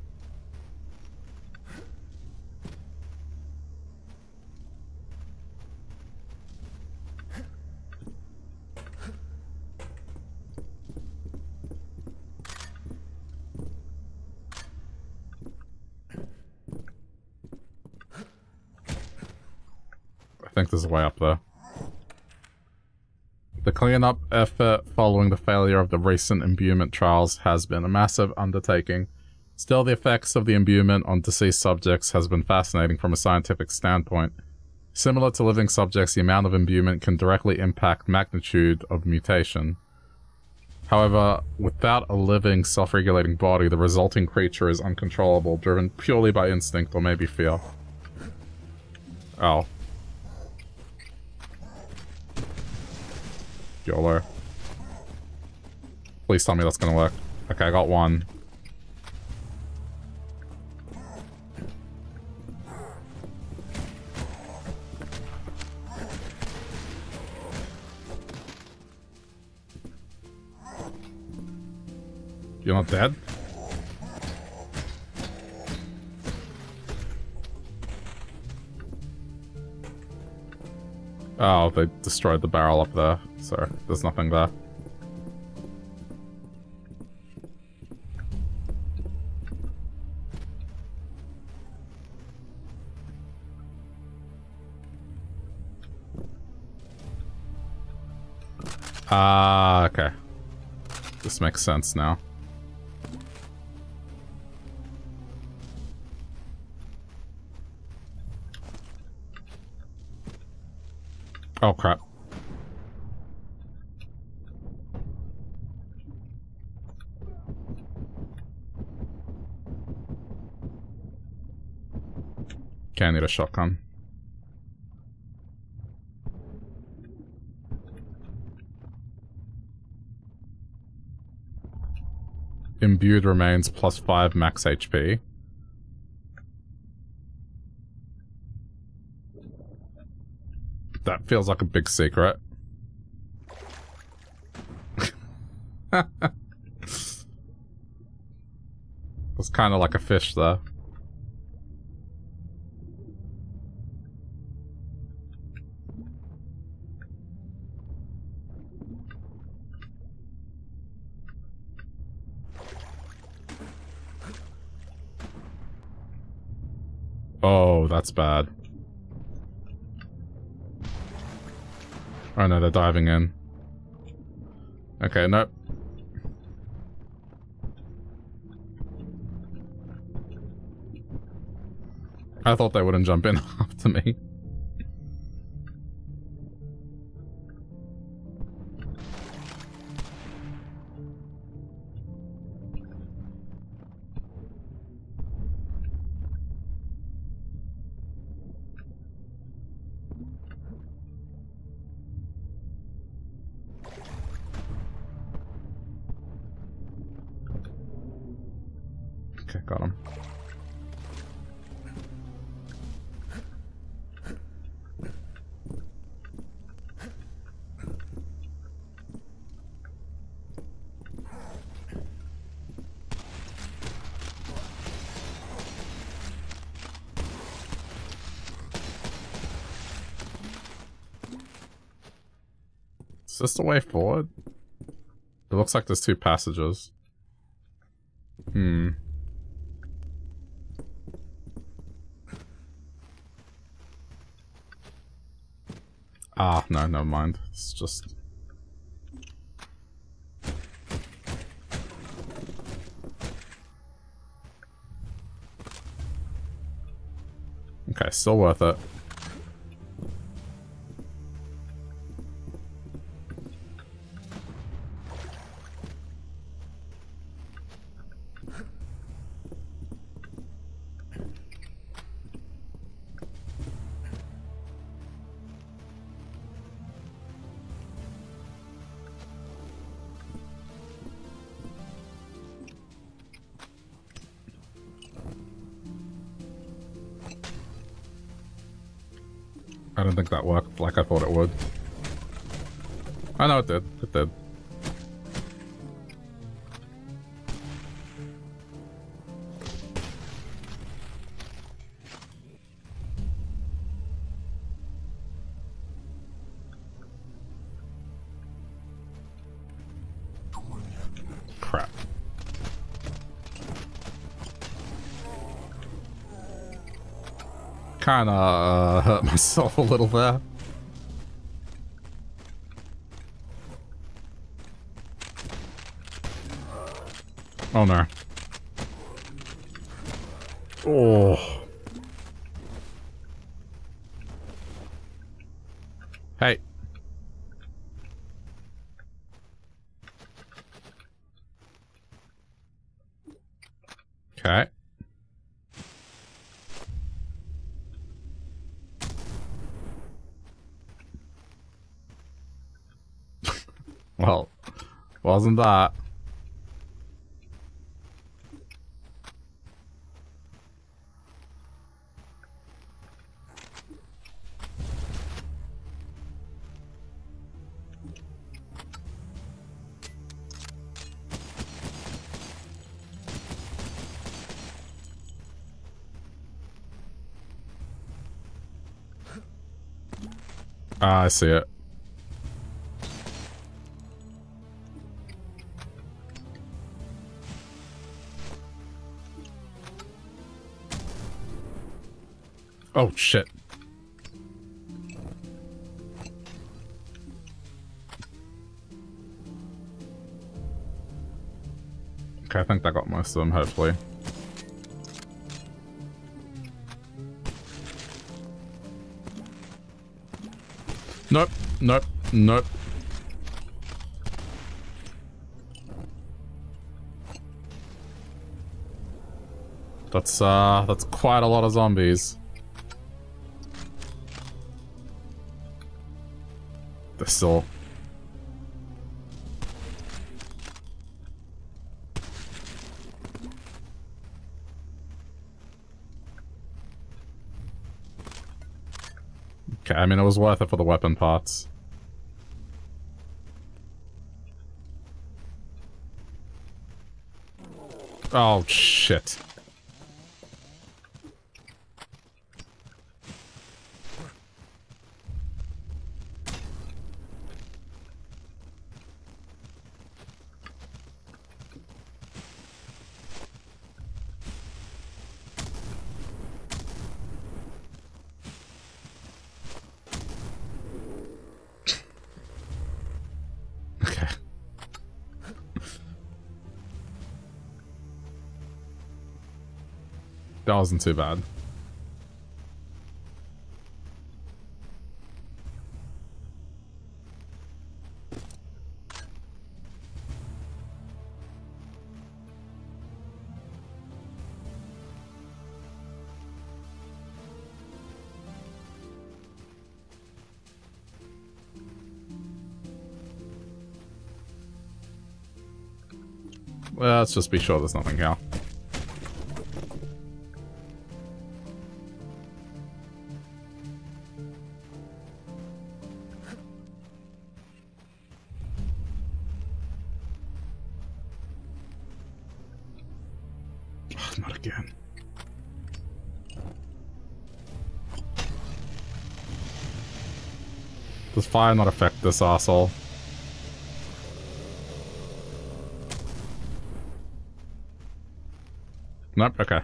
I think there's a way up there. The cleanup effort following the failure of the recent imbuement trials has been a massive undertaking. Still, the effects of the imbuement on deceased subjects has been fascinating from a scientific standpoint. Similar to living subjects, the amount of imbuement can directly impact magnitude of mutation. However, without a living, self-regulating body, the resulting creature is uncontrollable, driven purely by instinct or maybe fear. Oh. YOLO. Please tell me that's gonna work. Okay, I got one. You're not dead? Oh, they destroyed the barrel up there, so there's nothing there. Ah, uh, okay. This makes sense now. Oh, crap. Okay, I need a shotgun. Imbued remains plus five max H P. That feels like a big secret. It's kind of like a fish there. Oh, that's bad. Oh no, they're diving in. Okay, nope. I thought they wouldn't jump in after me. Okay, got him. Is this the way forward? It looks like there's two passages. Hmm. Ah, no, never mind. It's just... Okay, still worth it. I don't think that worked like I thought it would. I know it did. It did. Crap. Kinda uh, hurt myself a little there. Oh no. Oh. Hey. Okay. Well, wasn't that? Ah, I see it. Oh, shit. Okay, I think that got most of them, hopefully. Nope, nope, nope. That's, uh, that's quite a lot of zombies. They're still... Okay, I mean, it was worth it for the weapon parts. Oh, shit. That wasn't too bad. Well, let's just be sure there's nothing here. Not again. Does fire not affect this arsehole? Nope, okay.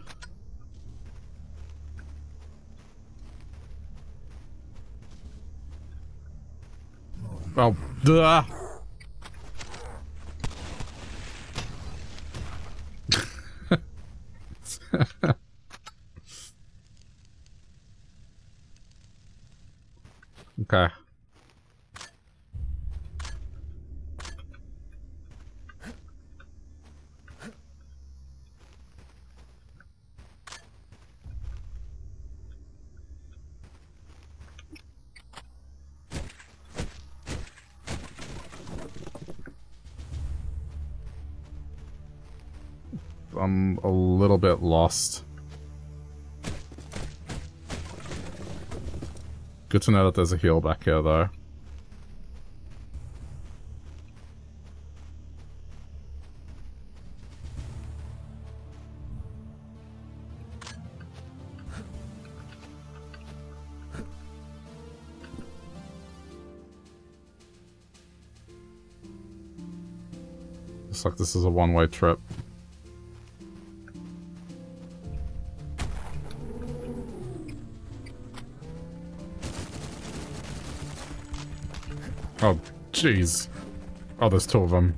Oh, duh. Okay. I'm a little bit lost. Good to know that there's a heal back here, though. Looks like this is a one-way trip. Oh, jeez. Oh, there's two of them.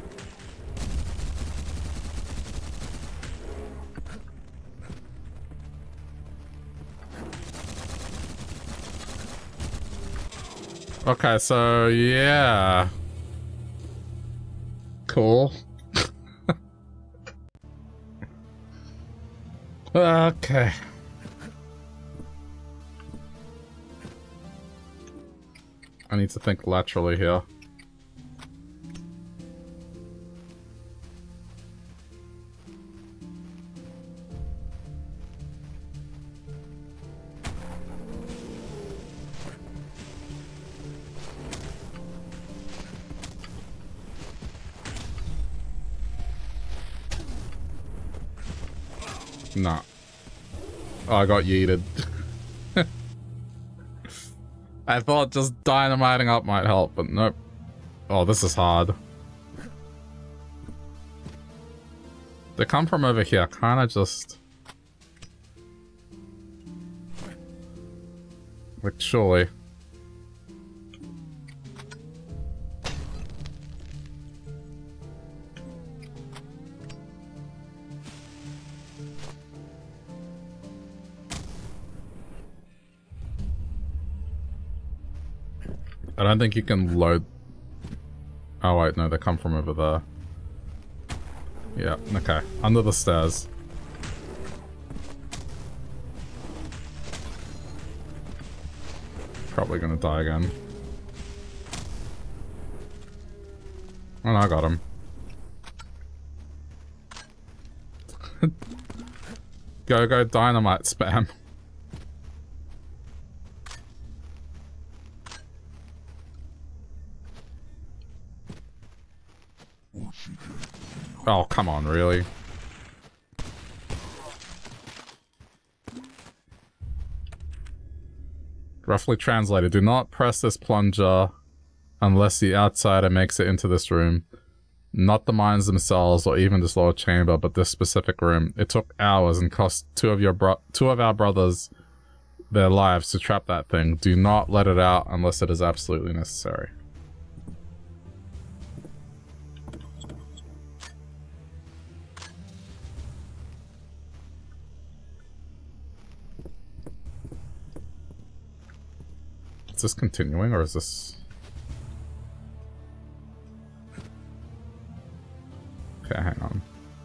Okay, so, yeah. Cool. Okay. I need to think laterally here. Nah. Oh, I got yeeted. I thought just dynamiting up might help, but nope. Oh, this is hard. They come from over here, kinda just... like, surely. I don't think you can load... Oh wait, no, they come from over there. Yeah, okay. Under the stairs. Probably gonna die again. Oh no, I got him. Go, go, dynamite spam. Oh, come on, really? Roughly translated, do not press this plunger unless the outsider makes it into this room. Not the mines themselves or even this lower chamber, but this specific room. It took hours and cost two of your bro- two of our brothers their lives to trap that thing. Do not let it out unless it is absolutely necessary. Is this continuing, or is this... Okay, hang on.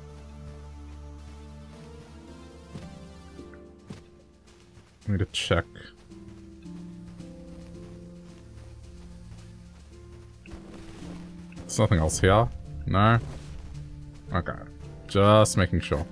I need to check. There's nothing else here? No? Okay. Just making sure.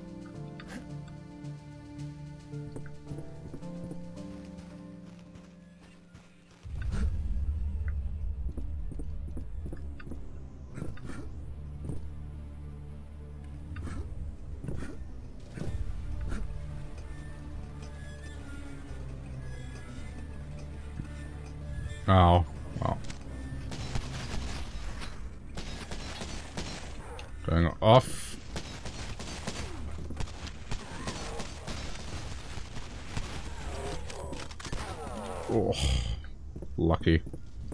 Oh, well. Going off. Oh, lucky.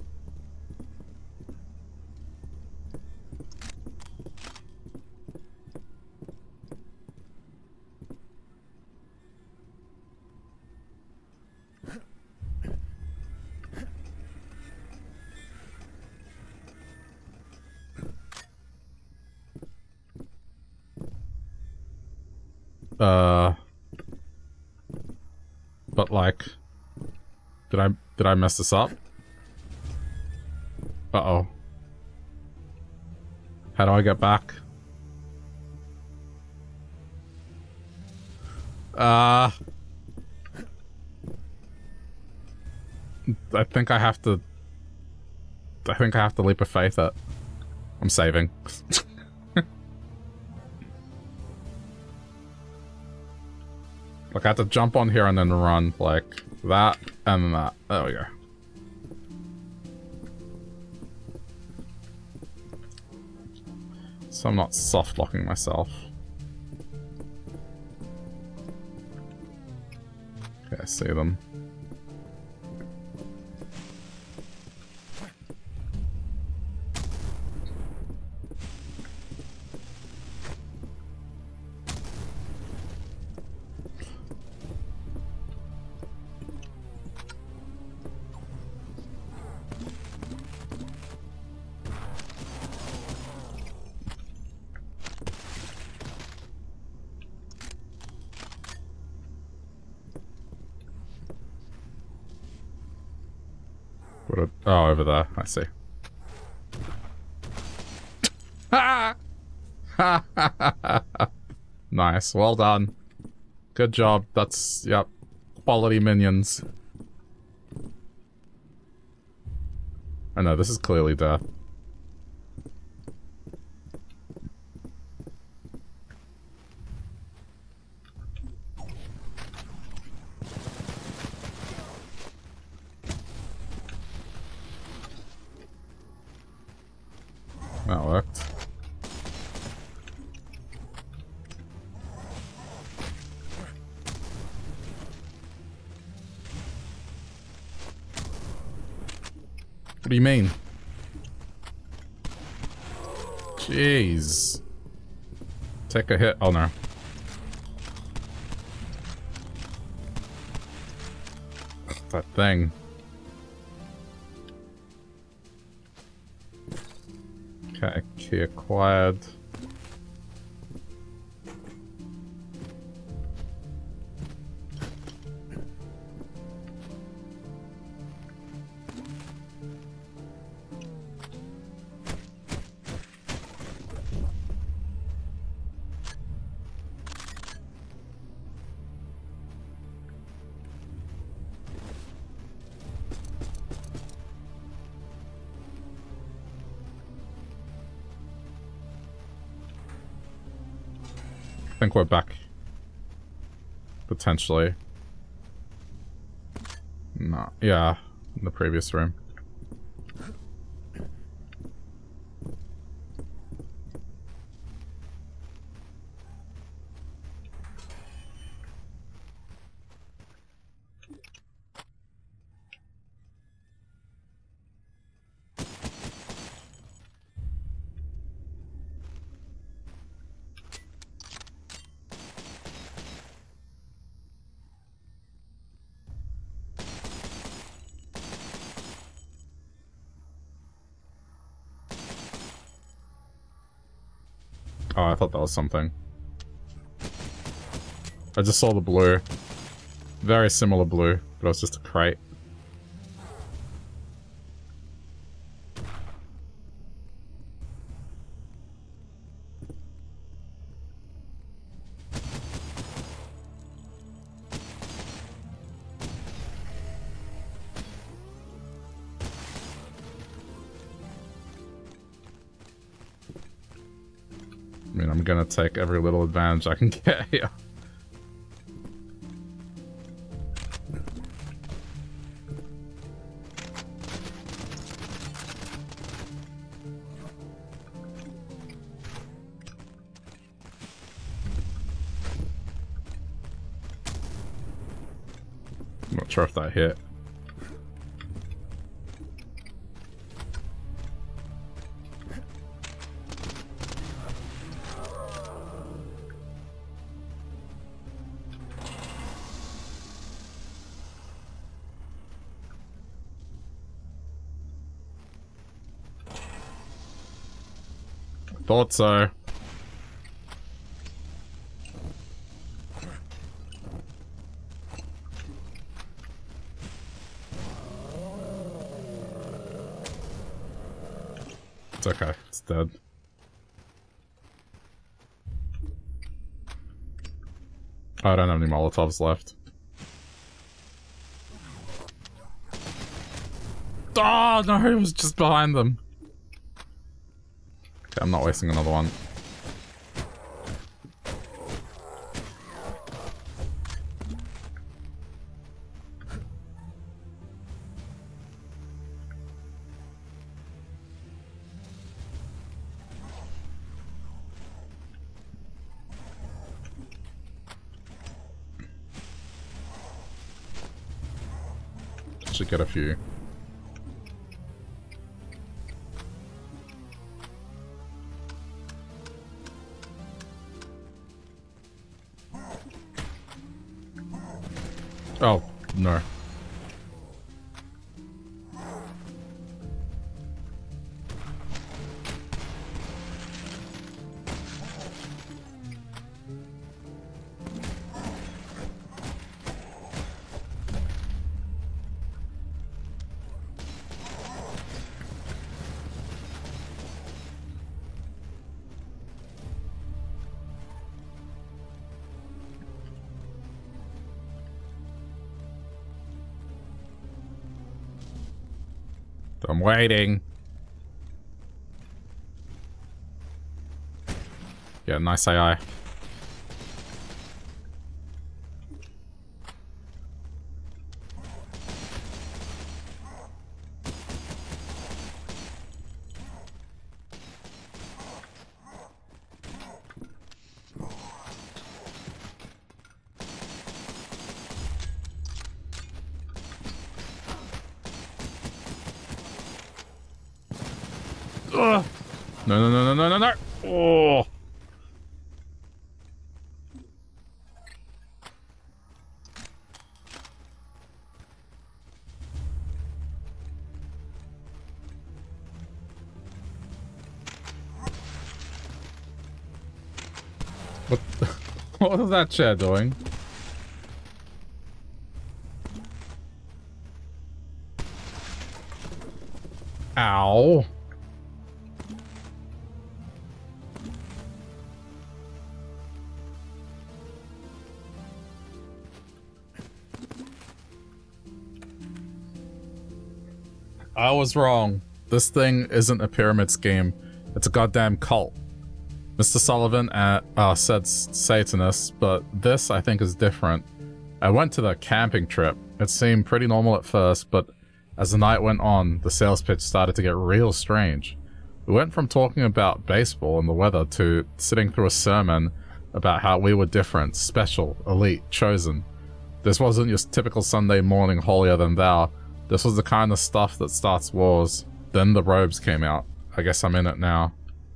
Uh, but like, did I did I mess this up? Uh oh. How do I get back? Uh, I think I have to. I think I have to leap of faith it. I'm saving. Like, I have to jump on here and then run, like, that and that. There we go. So I'm not soft-locking myself. Okay, I see them. Oh, over there. I see. Nice. Well done. Good job. That's, yep. Quality minions. I know, this is clearly death. That worked. What do you mean? Jeez. Take a hit. Oh no. That thing. Okay, key acquired. I think we're back. Potentially. No. Yeah, in the previous room. Oh, I thought that was something. I just saw the blue. Very similar blue, but it was just a crate. I mean, I'm gonna take every little advantage I can get here. I'm not sure if that hit. Thought so. It's okay. It's dead. Oh, I don't have any Molotovs left. Oh, no, it was just behind them. Okay, I'm not wasting another one. Should get a few. Oh, no. I'm waiting. Yeah, nice A I. Ugh. No, no, no, no, no, no, no. Oh. What? What was that chair doing? Ow. I was wrong. This thing isn't a pyramid scheme. It's a goddamn cult. Mister Sullivan uh, uh, said Satanist, but this, I think, is different. I went to the camping trip. It seemed pretty normal at first, but as the night went on, the sales pitch started to get real strange. We went from talking about baseball and the weather to sitting through a sermon about how we were different, special, elite, chosen. This wasn't your typical Sunday morning holier than thou. This was the kind of stuff that starts wars. Then the robes came out. I guess I'm in it now.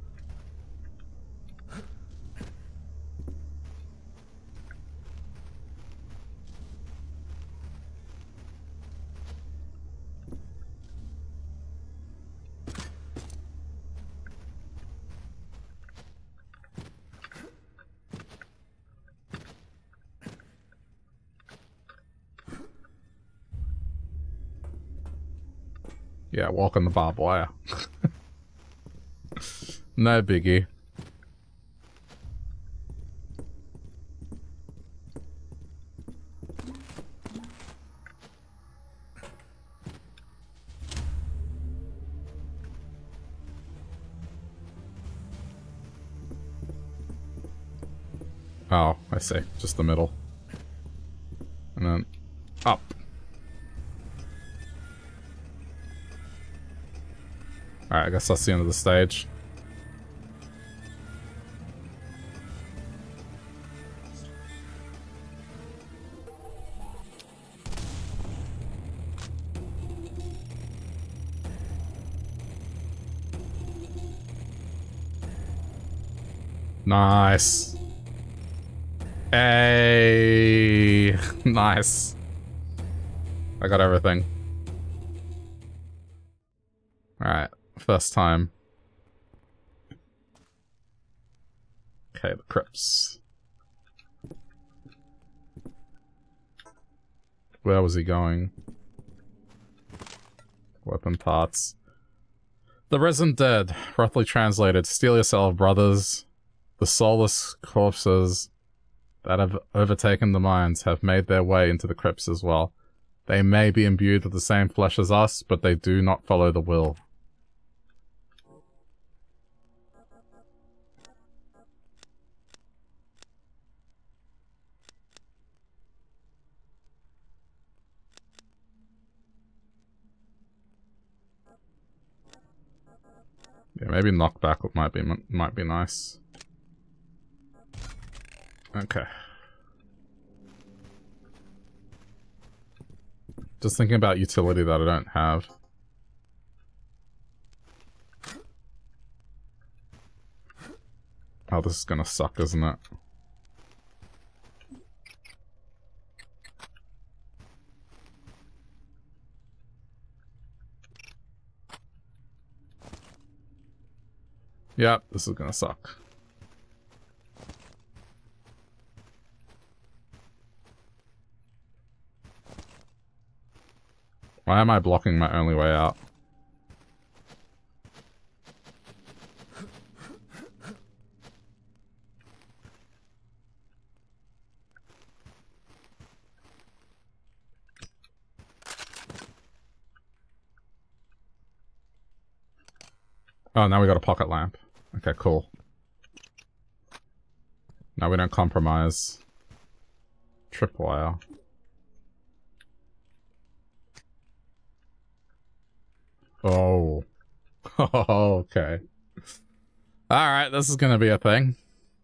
Yeah, walk on the barbed wire. No biggie. Oh, I see. Just the middle. And then up. Alright, I guess that's the end of the stage. Nice. Hey, nice. I got everything. Alright, first time. Okay, the crypts. Where was he going? Weapon parts. The Risen Dead, roughly translated, steal yourself, brothers. The soulless corpses that have overtaken the mines have made their way into the crypts as well. They may be imbued with the same flesh as us, but they do not follow the will. Yeah, maybe knockback might be might be nice. Okay. Just thinking about utility that I don't have. Oh, this is gonna suck, isn't it? Yep, this is gonna suck. Why am I blocking my only way out? Oh, now we got a pocket lamp. Okay, cool. Now we don't compromise. Tripwire. Oh. Oh, okay. Alright, this is gonna be a thing.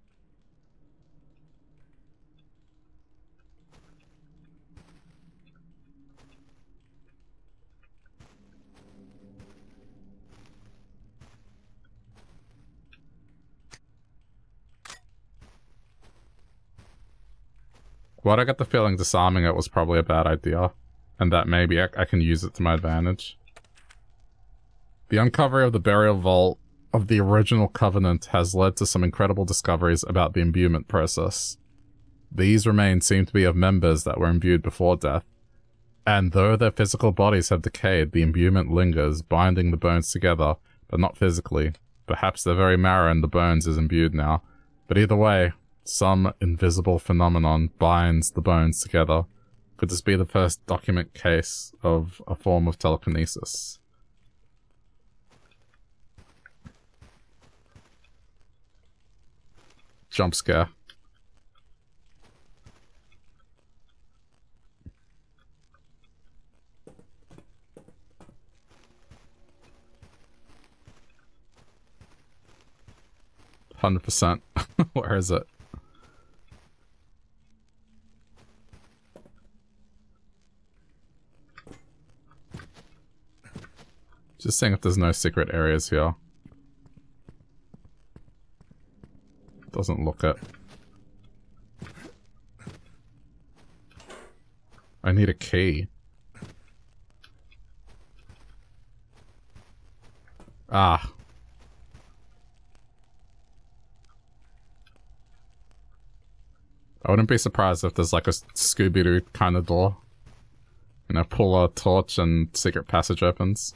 What I got the feeling disarming it was probably a bad idea. And that maybe I, I can use it to my advantage. The uncovery of the burial vault of the original Covenant has led to some incredible discoveries about the imbuement process. These remains seem to be of members that were imbued before death. And though their physical bodies have decayed, the imbuement lingers, binding the bones together, but not physically. Perhaps their very marrow in the bones is imbued now. But either way, some invisible phenomenon binds the bones together. Could this be the first document case of a form of telekinesis? Jump scare. one hundred percent. Where is it? Just seeing if there's no secret areas here. Doesn't look it. I need a key. Ah. I wouldn't be surprised if there's like a Scooby-Doo kind of door. You know, pull a torch and secret passage opens.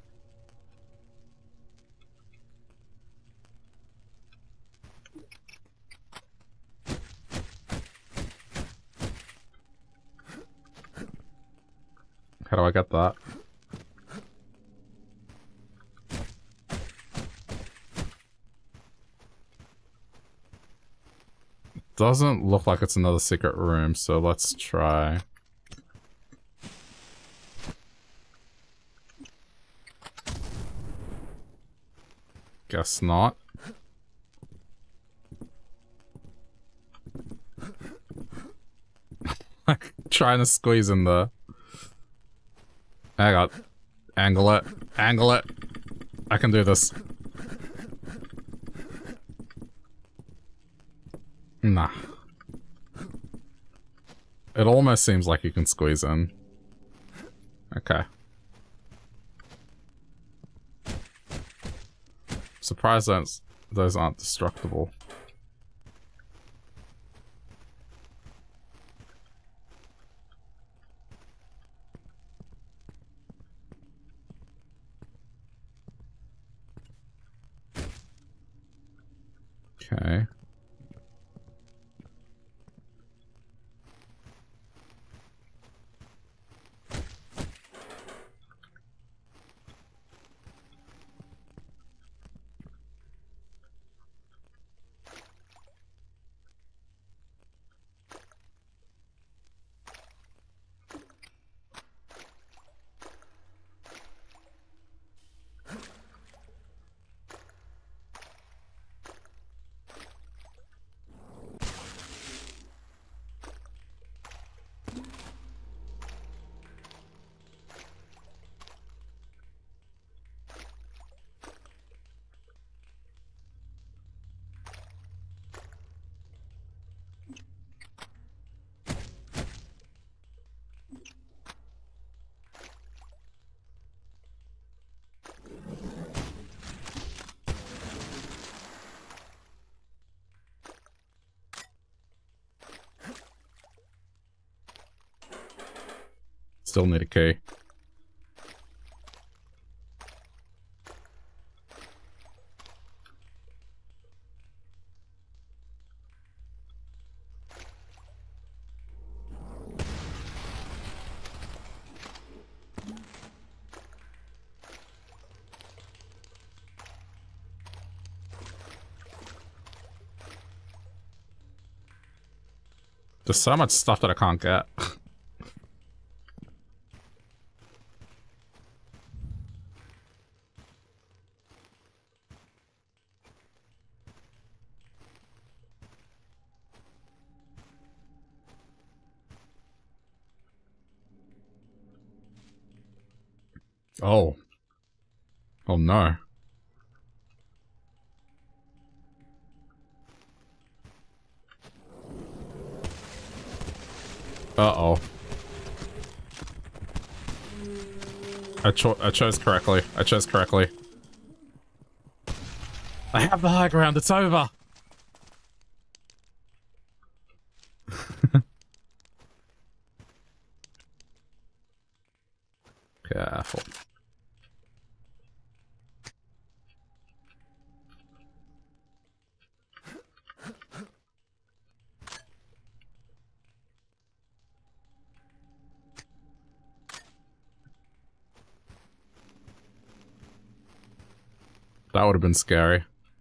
How do I get that? Doesn't look like it's another secret room, so let's try. Guess not. Like trying to squeeze in there. I got angle it, angle it. I can do this. Nah. It almost seems like you can squeeze in. Okay. Surprised those, those aren't destructible. Okay. Still need a key. There's so much stuff that I can't get. Oh. Oh no. Uh-oh. I, cho I chose correctly. I chose correctly. I have the high ground. It's over. Careful. That would have been scary.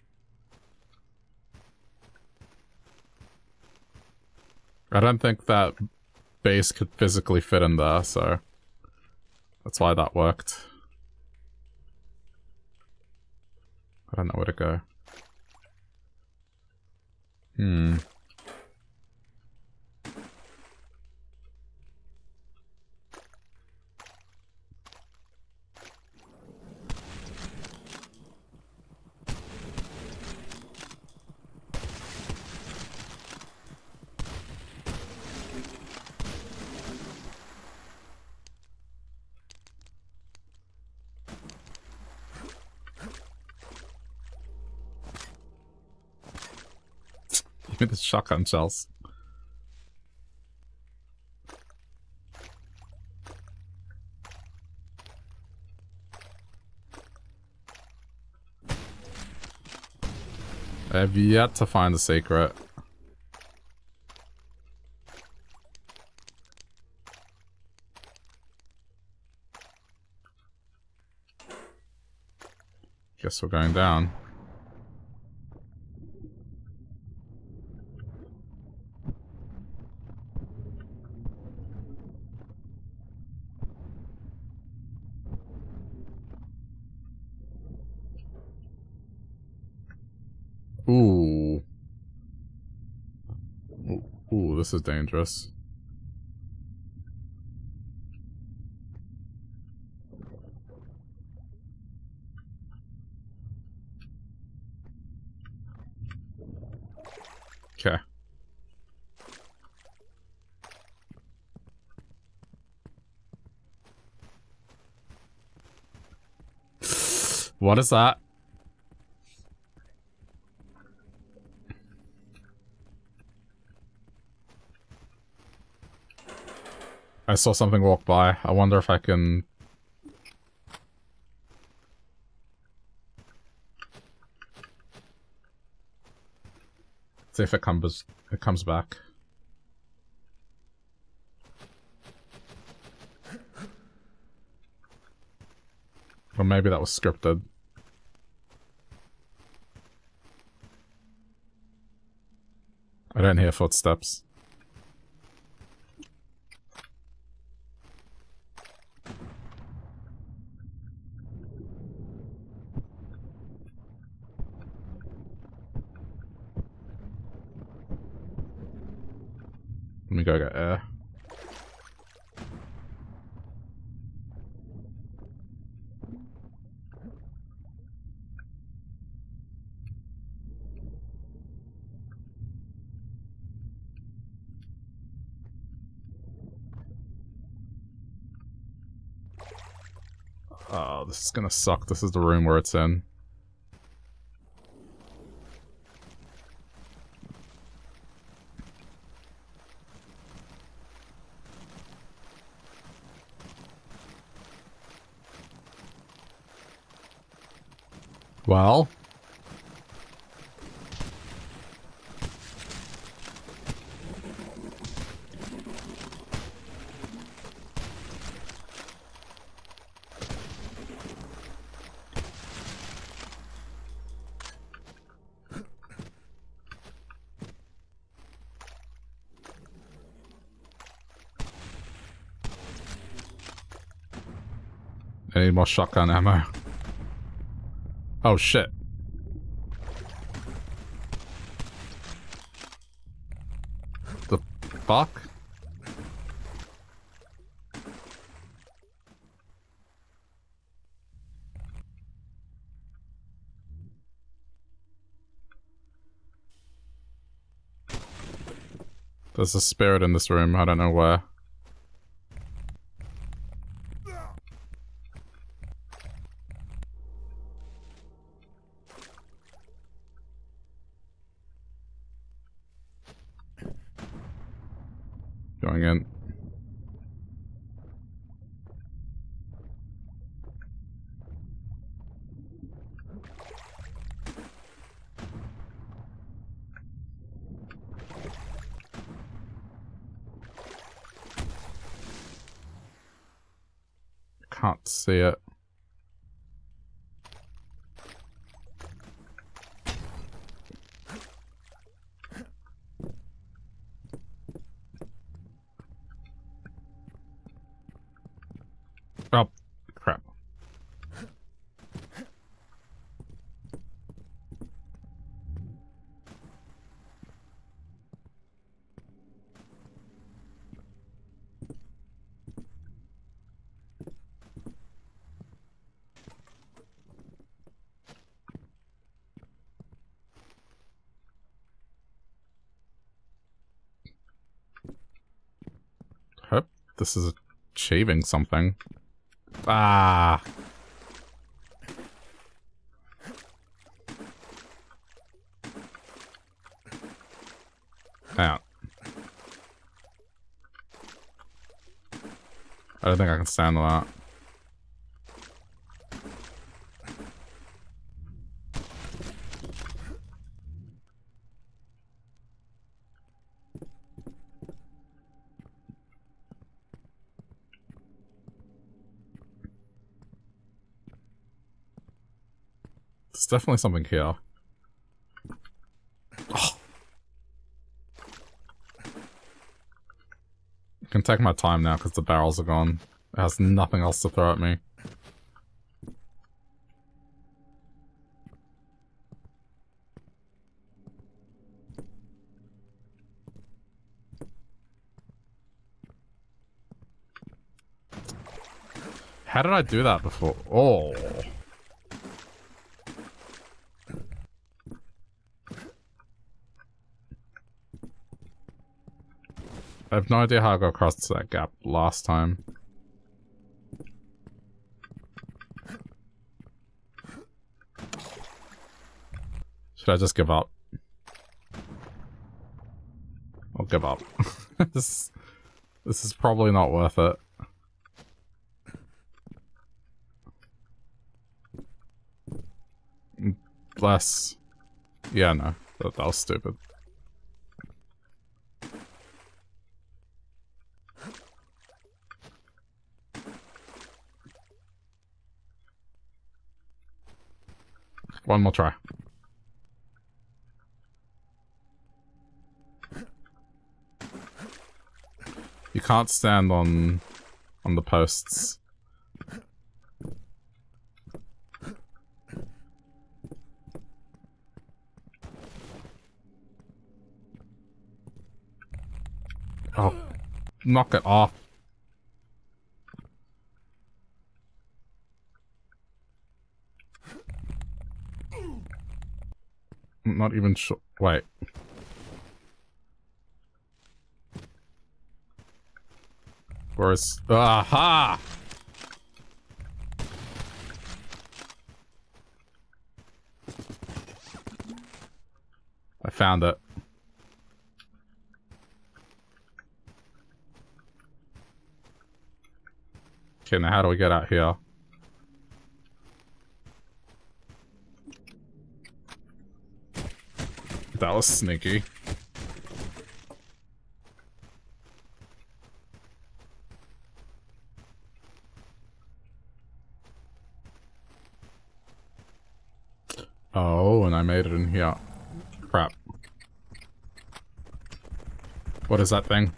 I don't think that base could physically fit in there, so that's why that worked. I don't know where to go. Hmm. Give me the shotgun shells. I have yet to find the secret. Guess we're going down. Ooh. Ooh, ooh, this is dangerous. Okay. What is that? I saw something walk by. I wonder if I can... See if it comes it comes back. Or maybe that was scripted. I don't hear footsteps. Let me go get air. Oh, this is gonna suck. This is the room where it's in. Well... I need more shotgun ammo. Oh shit. The fuck? There's a spirit in this room, I don't know where. Going in. Can't see it. Oh, crap. Hope this is achieving something. Ah. Hang on. I don't think I can stand that. There's definitely something here. Oh. I can take my time now because the barrels are gone. It has nothing else to throw at me. How did I do that before? Oh. I have no idea how I got across that gap last time. Should I just give up? I'll give up. this, this is probably not worth it. Less. Yeah, no. That, that was stupid. One more try. You can't stand on on the posts. Oh, knock it off. I'm not even sure. Wait. Where's... Aha! I found it. Okay, now how do we get out here? That was sneaky. Oh, and I made it in here. Crap. What is that thing?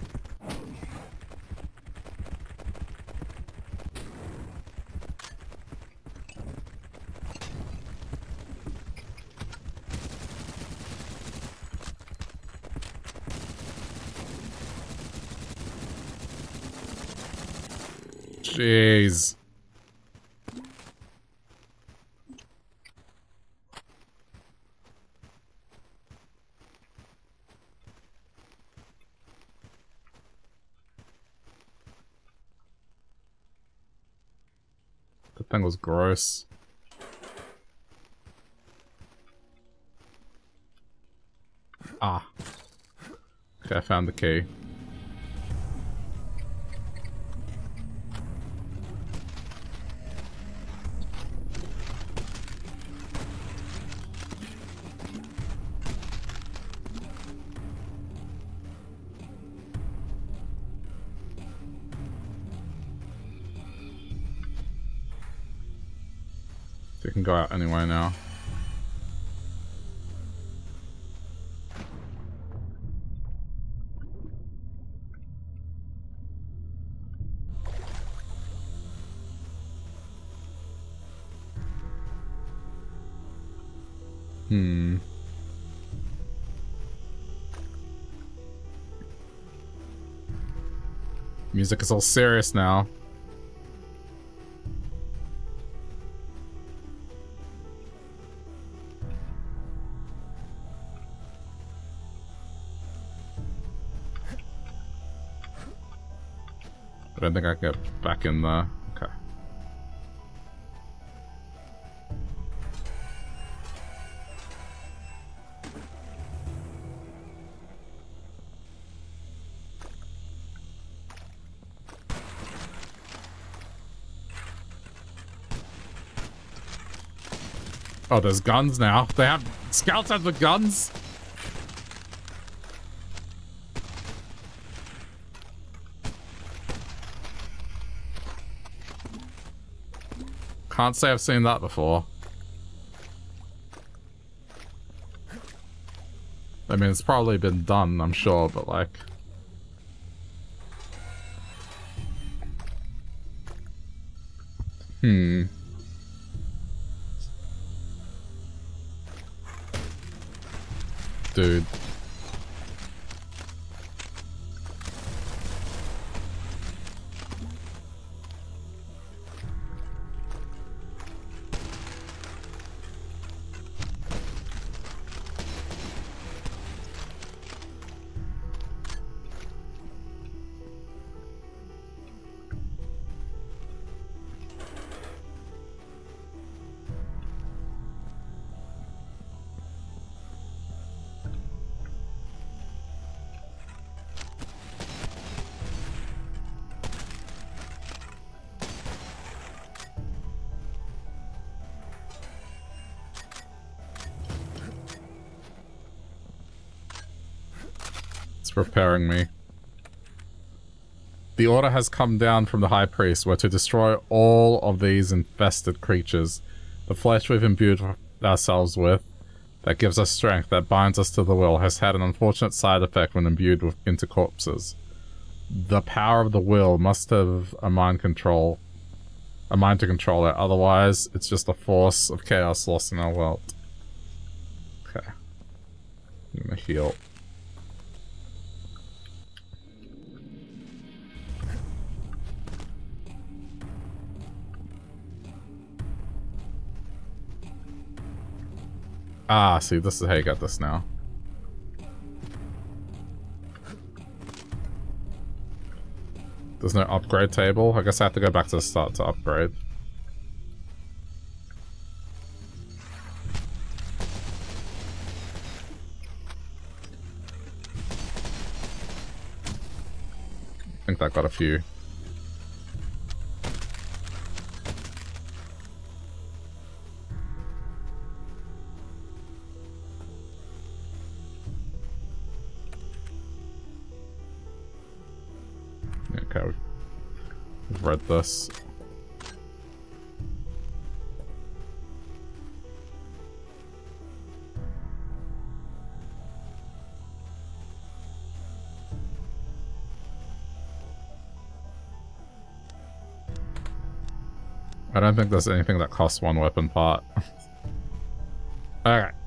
Jeez. That thing was gross. Ah. Okay, I found the key. You can go out anyway now. Hmm. Music is all serious now. I don't think I can get back in there. Okay. Oh, there's guns now. They have scouts have the guns. Can't say I've seen that before. I mean, it's probably been done, I'm sure, but like... Hmm. Dude. Preparing me. The order has come down from the High Priest. We're to destroy all of these infested creatures. The flesh we've imbued ourselves with, that gives us strength, that binds us to the will, has had an unfortunate side effect when imbued with, into corpses. The power of the will must have a mind control, a mind to control it, otherwise it's just a force of chaos lost in our world. Okay. I'm gonna heal. Ah, see, this is how you get this now. There's no upgrade table. I guess I have to go back to the start to upgrade. I think that got a few. Okay, we've read this. I don't think there's anything that costs one weapon part. Alright.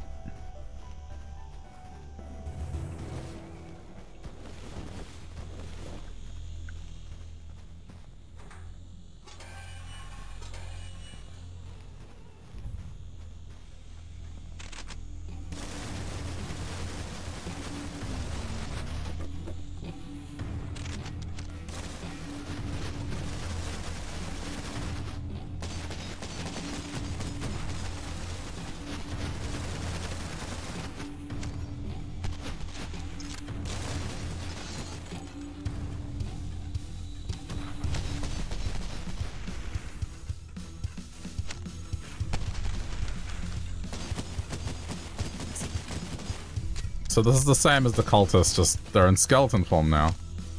So this is the same as the cultists, just they're in skeleton form now.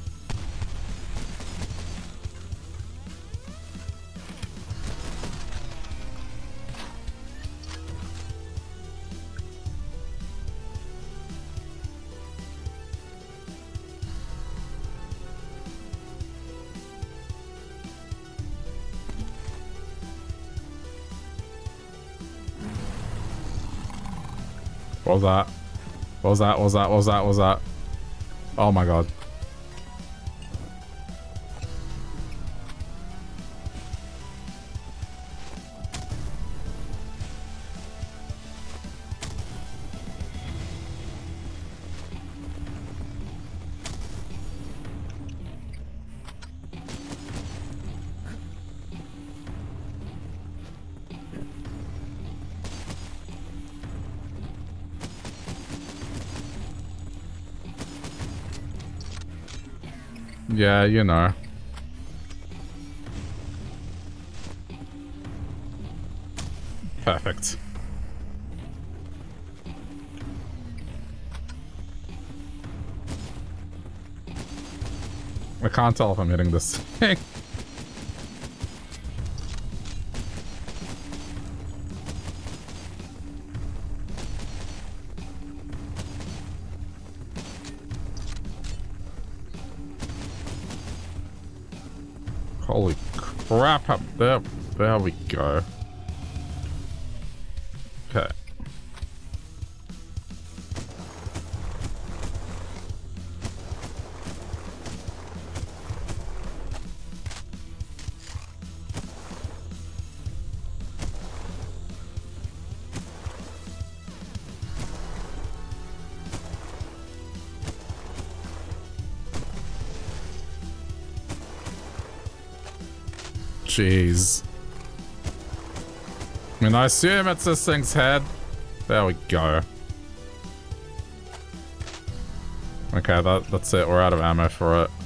What was that? What was that? What was that? What was that? What was that? Oh my god. Yeah, you know. Perfect. I can't tell if I'm hitting this thing. Holy crap, up there, there we go. Okay. Jeez. I mean, I assume it's this thing's head. There we go. Okay, that, that's it. We're out of ammo for it.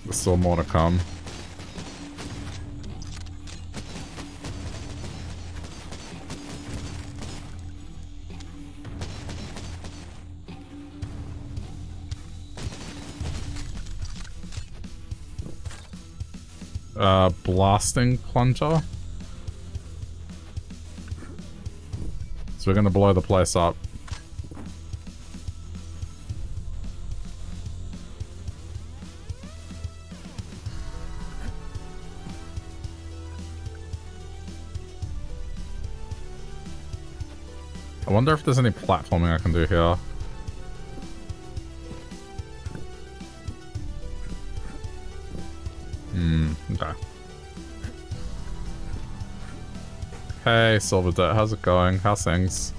There's still more to come. Uh, blasting plunger. So we're gonna blow the place up. I wonder if there's any platforming I can do here. Hmm, okay. Hey, Silver Dirt, how's it going? How's things?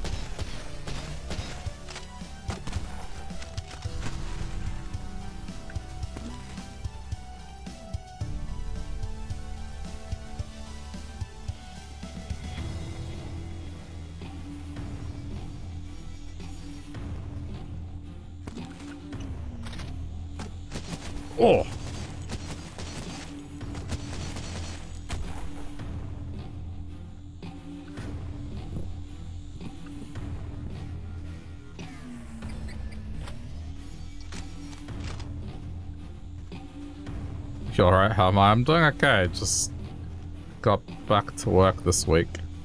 Oh! You alright? How am I? I'm doing okay. Just got back to work this week.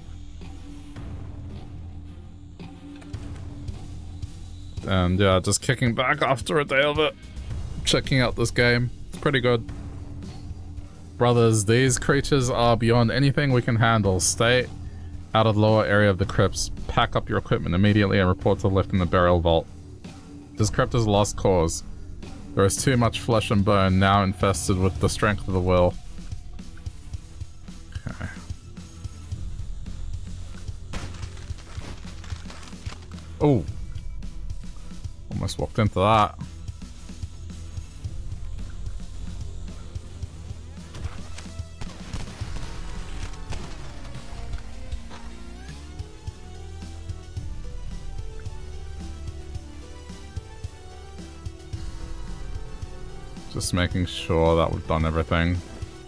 And yeah, just kicking back after a day of it. Checking out this game. It's pretty good. Brothers, these creatures are beyond anything we can handle. Stay out of the lower area of the crypts. Pack up your equipment immediately and report to the lift in the burial vault. This crypt is a lost cause. There is too much flesh and bone now infested with the strength of the will. Okay. Oh. Almost walked into that. Just making sure that we've done everything.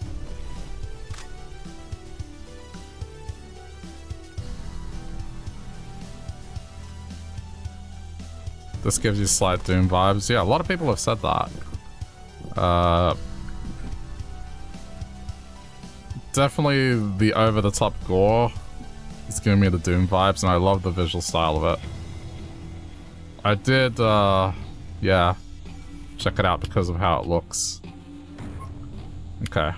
This gives you slight Doom vibes. Yeah, a lot of people have said that. Uh, definitely the over-the-top gore is giving me the Doom vibes, and I love the visual style of it. I did, uh, yeah. Check it out because of how it looks. Okay.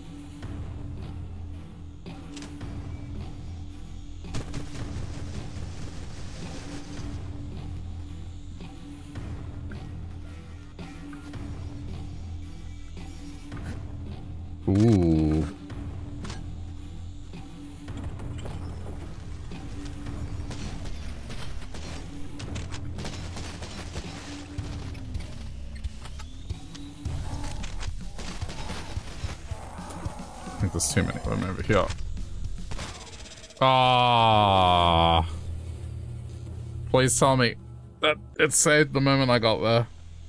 Ooh. I think there's too many of them over here. Ah, please tell me that it saved the moment I got there.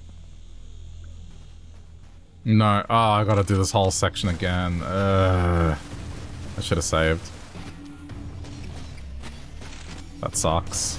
No, oh, I gotta do this whole section again. Uh, I should have saved. That sucks.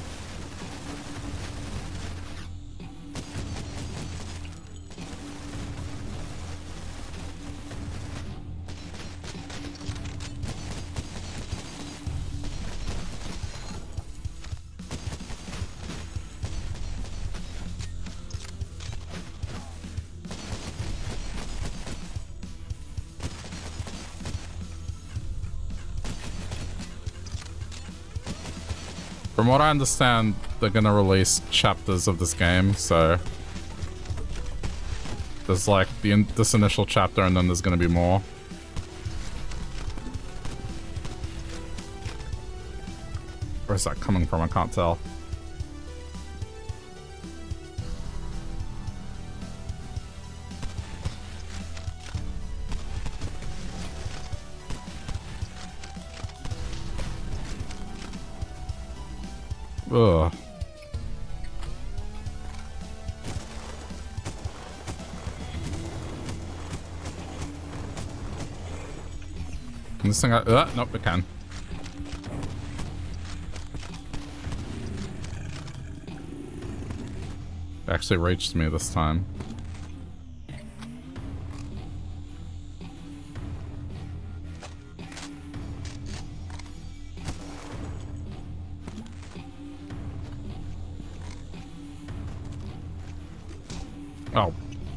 From what I understand, they're gonna release chapters of this game, so there's like the in this initial chapter and then there's gonna be more. Where's that coming from? I can't tell. Ugh. Can this thing... Uh, nope, it can. It actually reached me this time. Oh.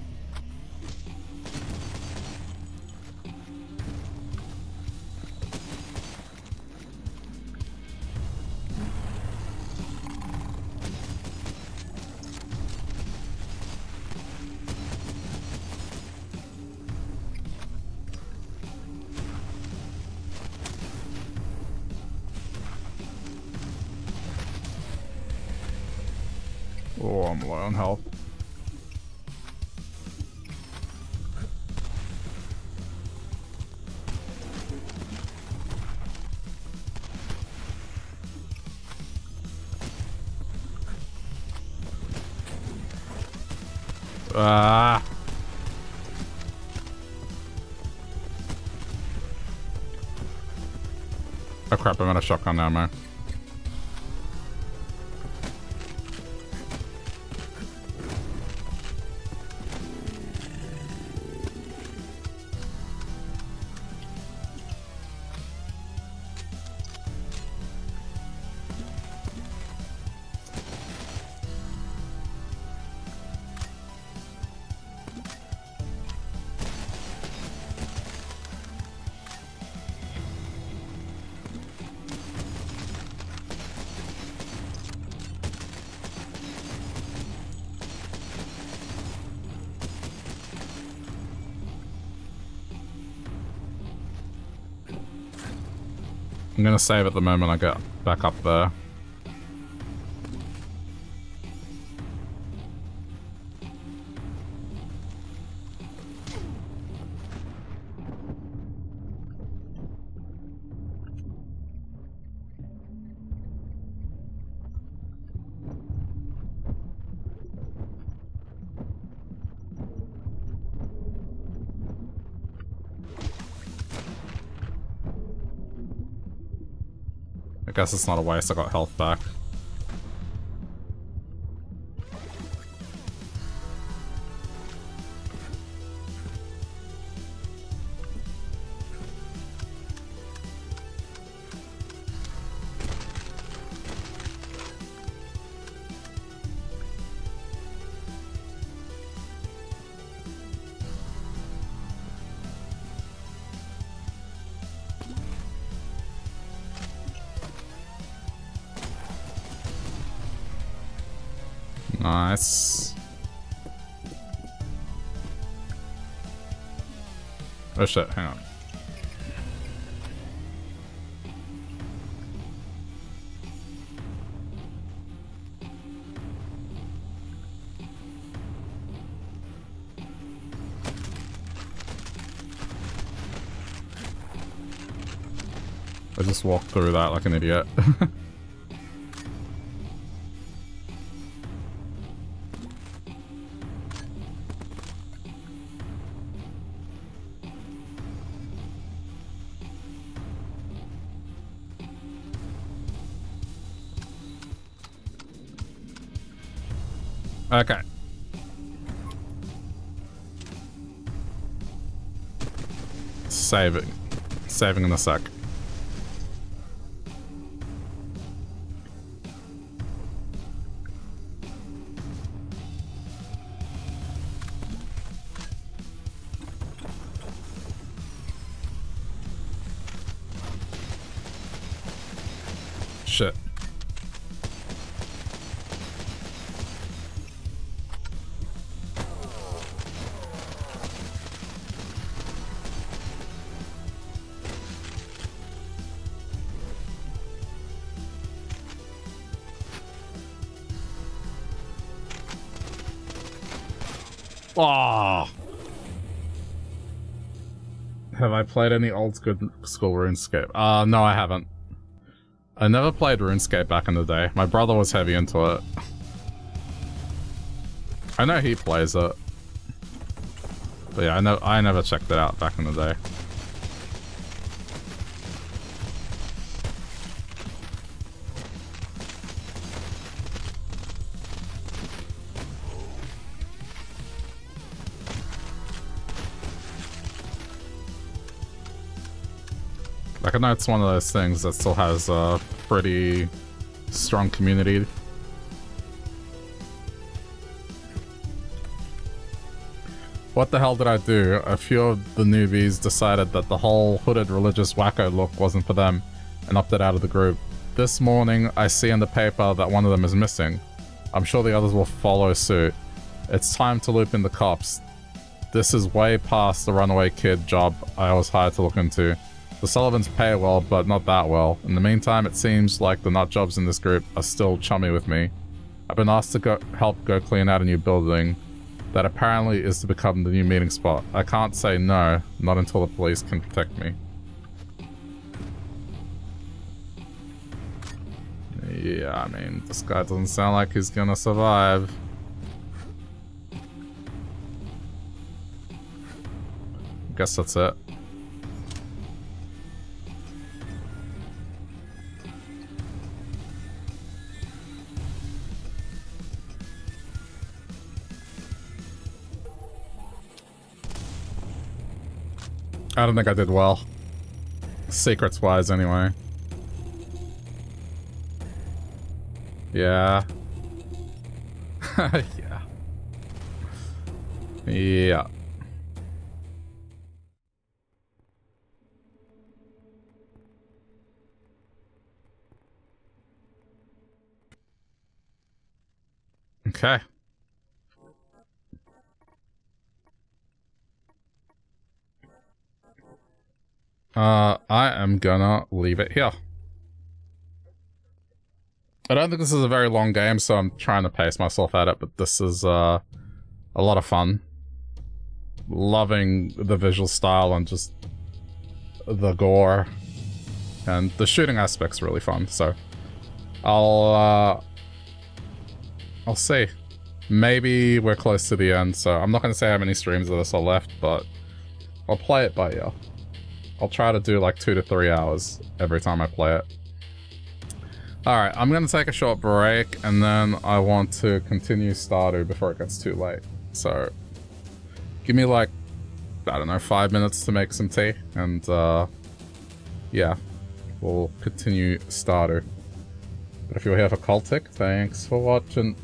Oh, I'm low on health. Ah. Oh crap, I'm out of shotgun ammo. I'm gonna save at the moment I get back up there. I guess it's not a waste, I got health back. Nice. Oh shit, hang on. I just walked through that like an idiot. Okay. Saving. Saving in a sec. Shit. Oh. Have I played any old school RuneScape? Uh, no, I haven't. I never played RuneScape back in the day. My brother was heavy into it. I know he plays it. But yeah, I know I never checked it out back in the day. Like, I know it's one of those things that still has a pretty strong community. What the hell did I do? A few of the newbies decided that the whole hooded religious wacko look wasn't for them and opted out of the group. This morning, I see in the paper that one of them is missing. I'm sure the others will follow suit. It's time to loop in the cops. This is way past the runaway kid job I was hired to look into. The Sullivans pay well, but not that well. In the meantime, it seems like the nut jobs in this group are still chummy with me. I've been asked to go help go clean out a new building that apparently is to become the new meeting spot. I can't say no, not until the police can protect me. Yeah, I mean, this guy doesn't sound like he's gonna survive. Guess that's it. I don't think I did well. Secrets-wise, anyway. Yeah. Yeah. Yeah. Okay. Uh, I am gonna leave it here. I don't think this is a very long game, so I'm trying to pace myself at it, but this is uh, a lot of fun. Loving the visual style and just the gore. And the shooting aspect's really fun, so I'll, uh, I'll see. Maybe we're close to the end, so I'm not going to say how many streams of this are left, but I'll play it by ear. I'll try to do like two to three hours every time I play it. Alright, I'm going to take a short break, and then I want to continue Stardew before it gets too late. So, give me like, I don't know, five minutes to make some tea, and uh, yeah, we'll continue Stardew. But if you're here for Cultic, thanks for watching.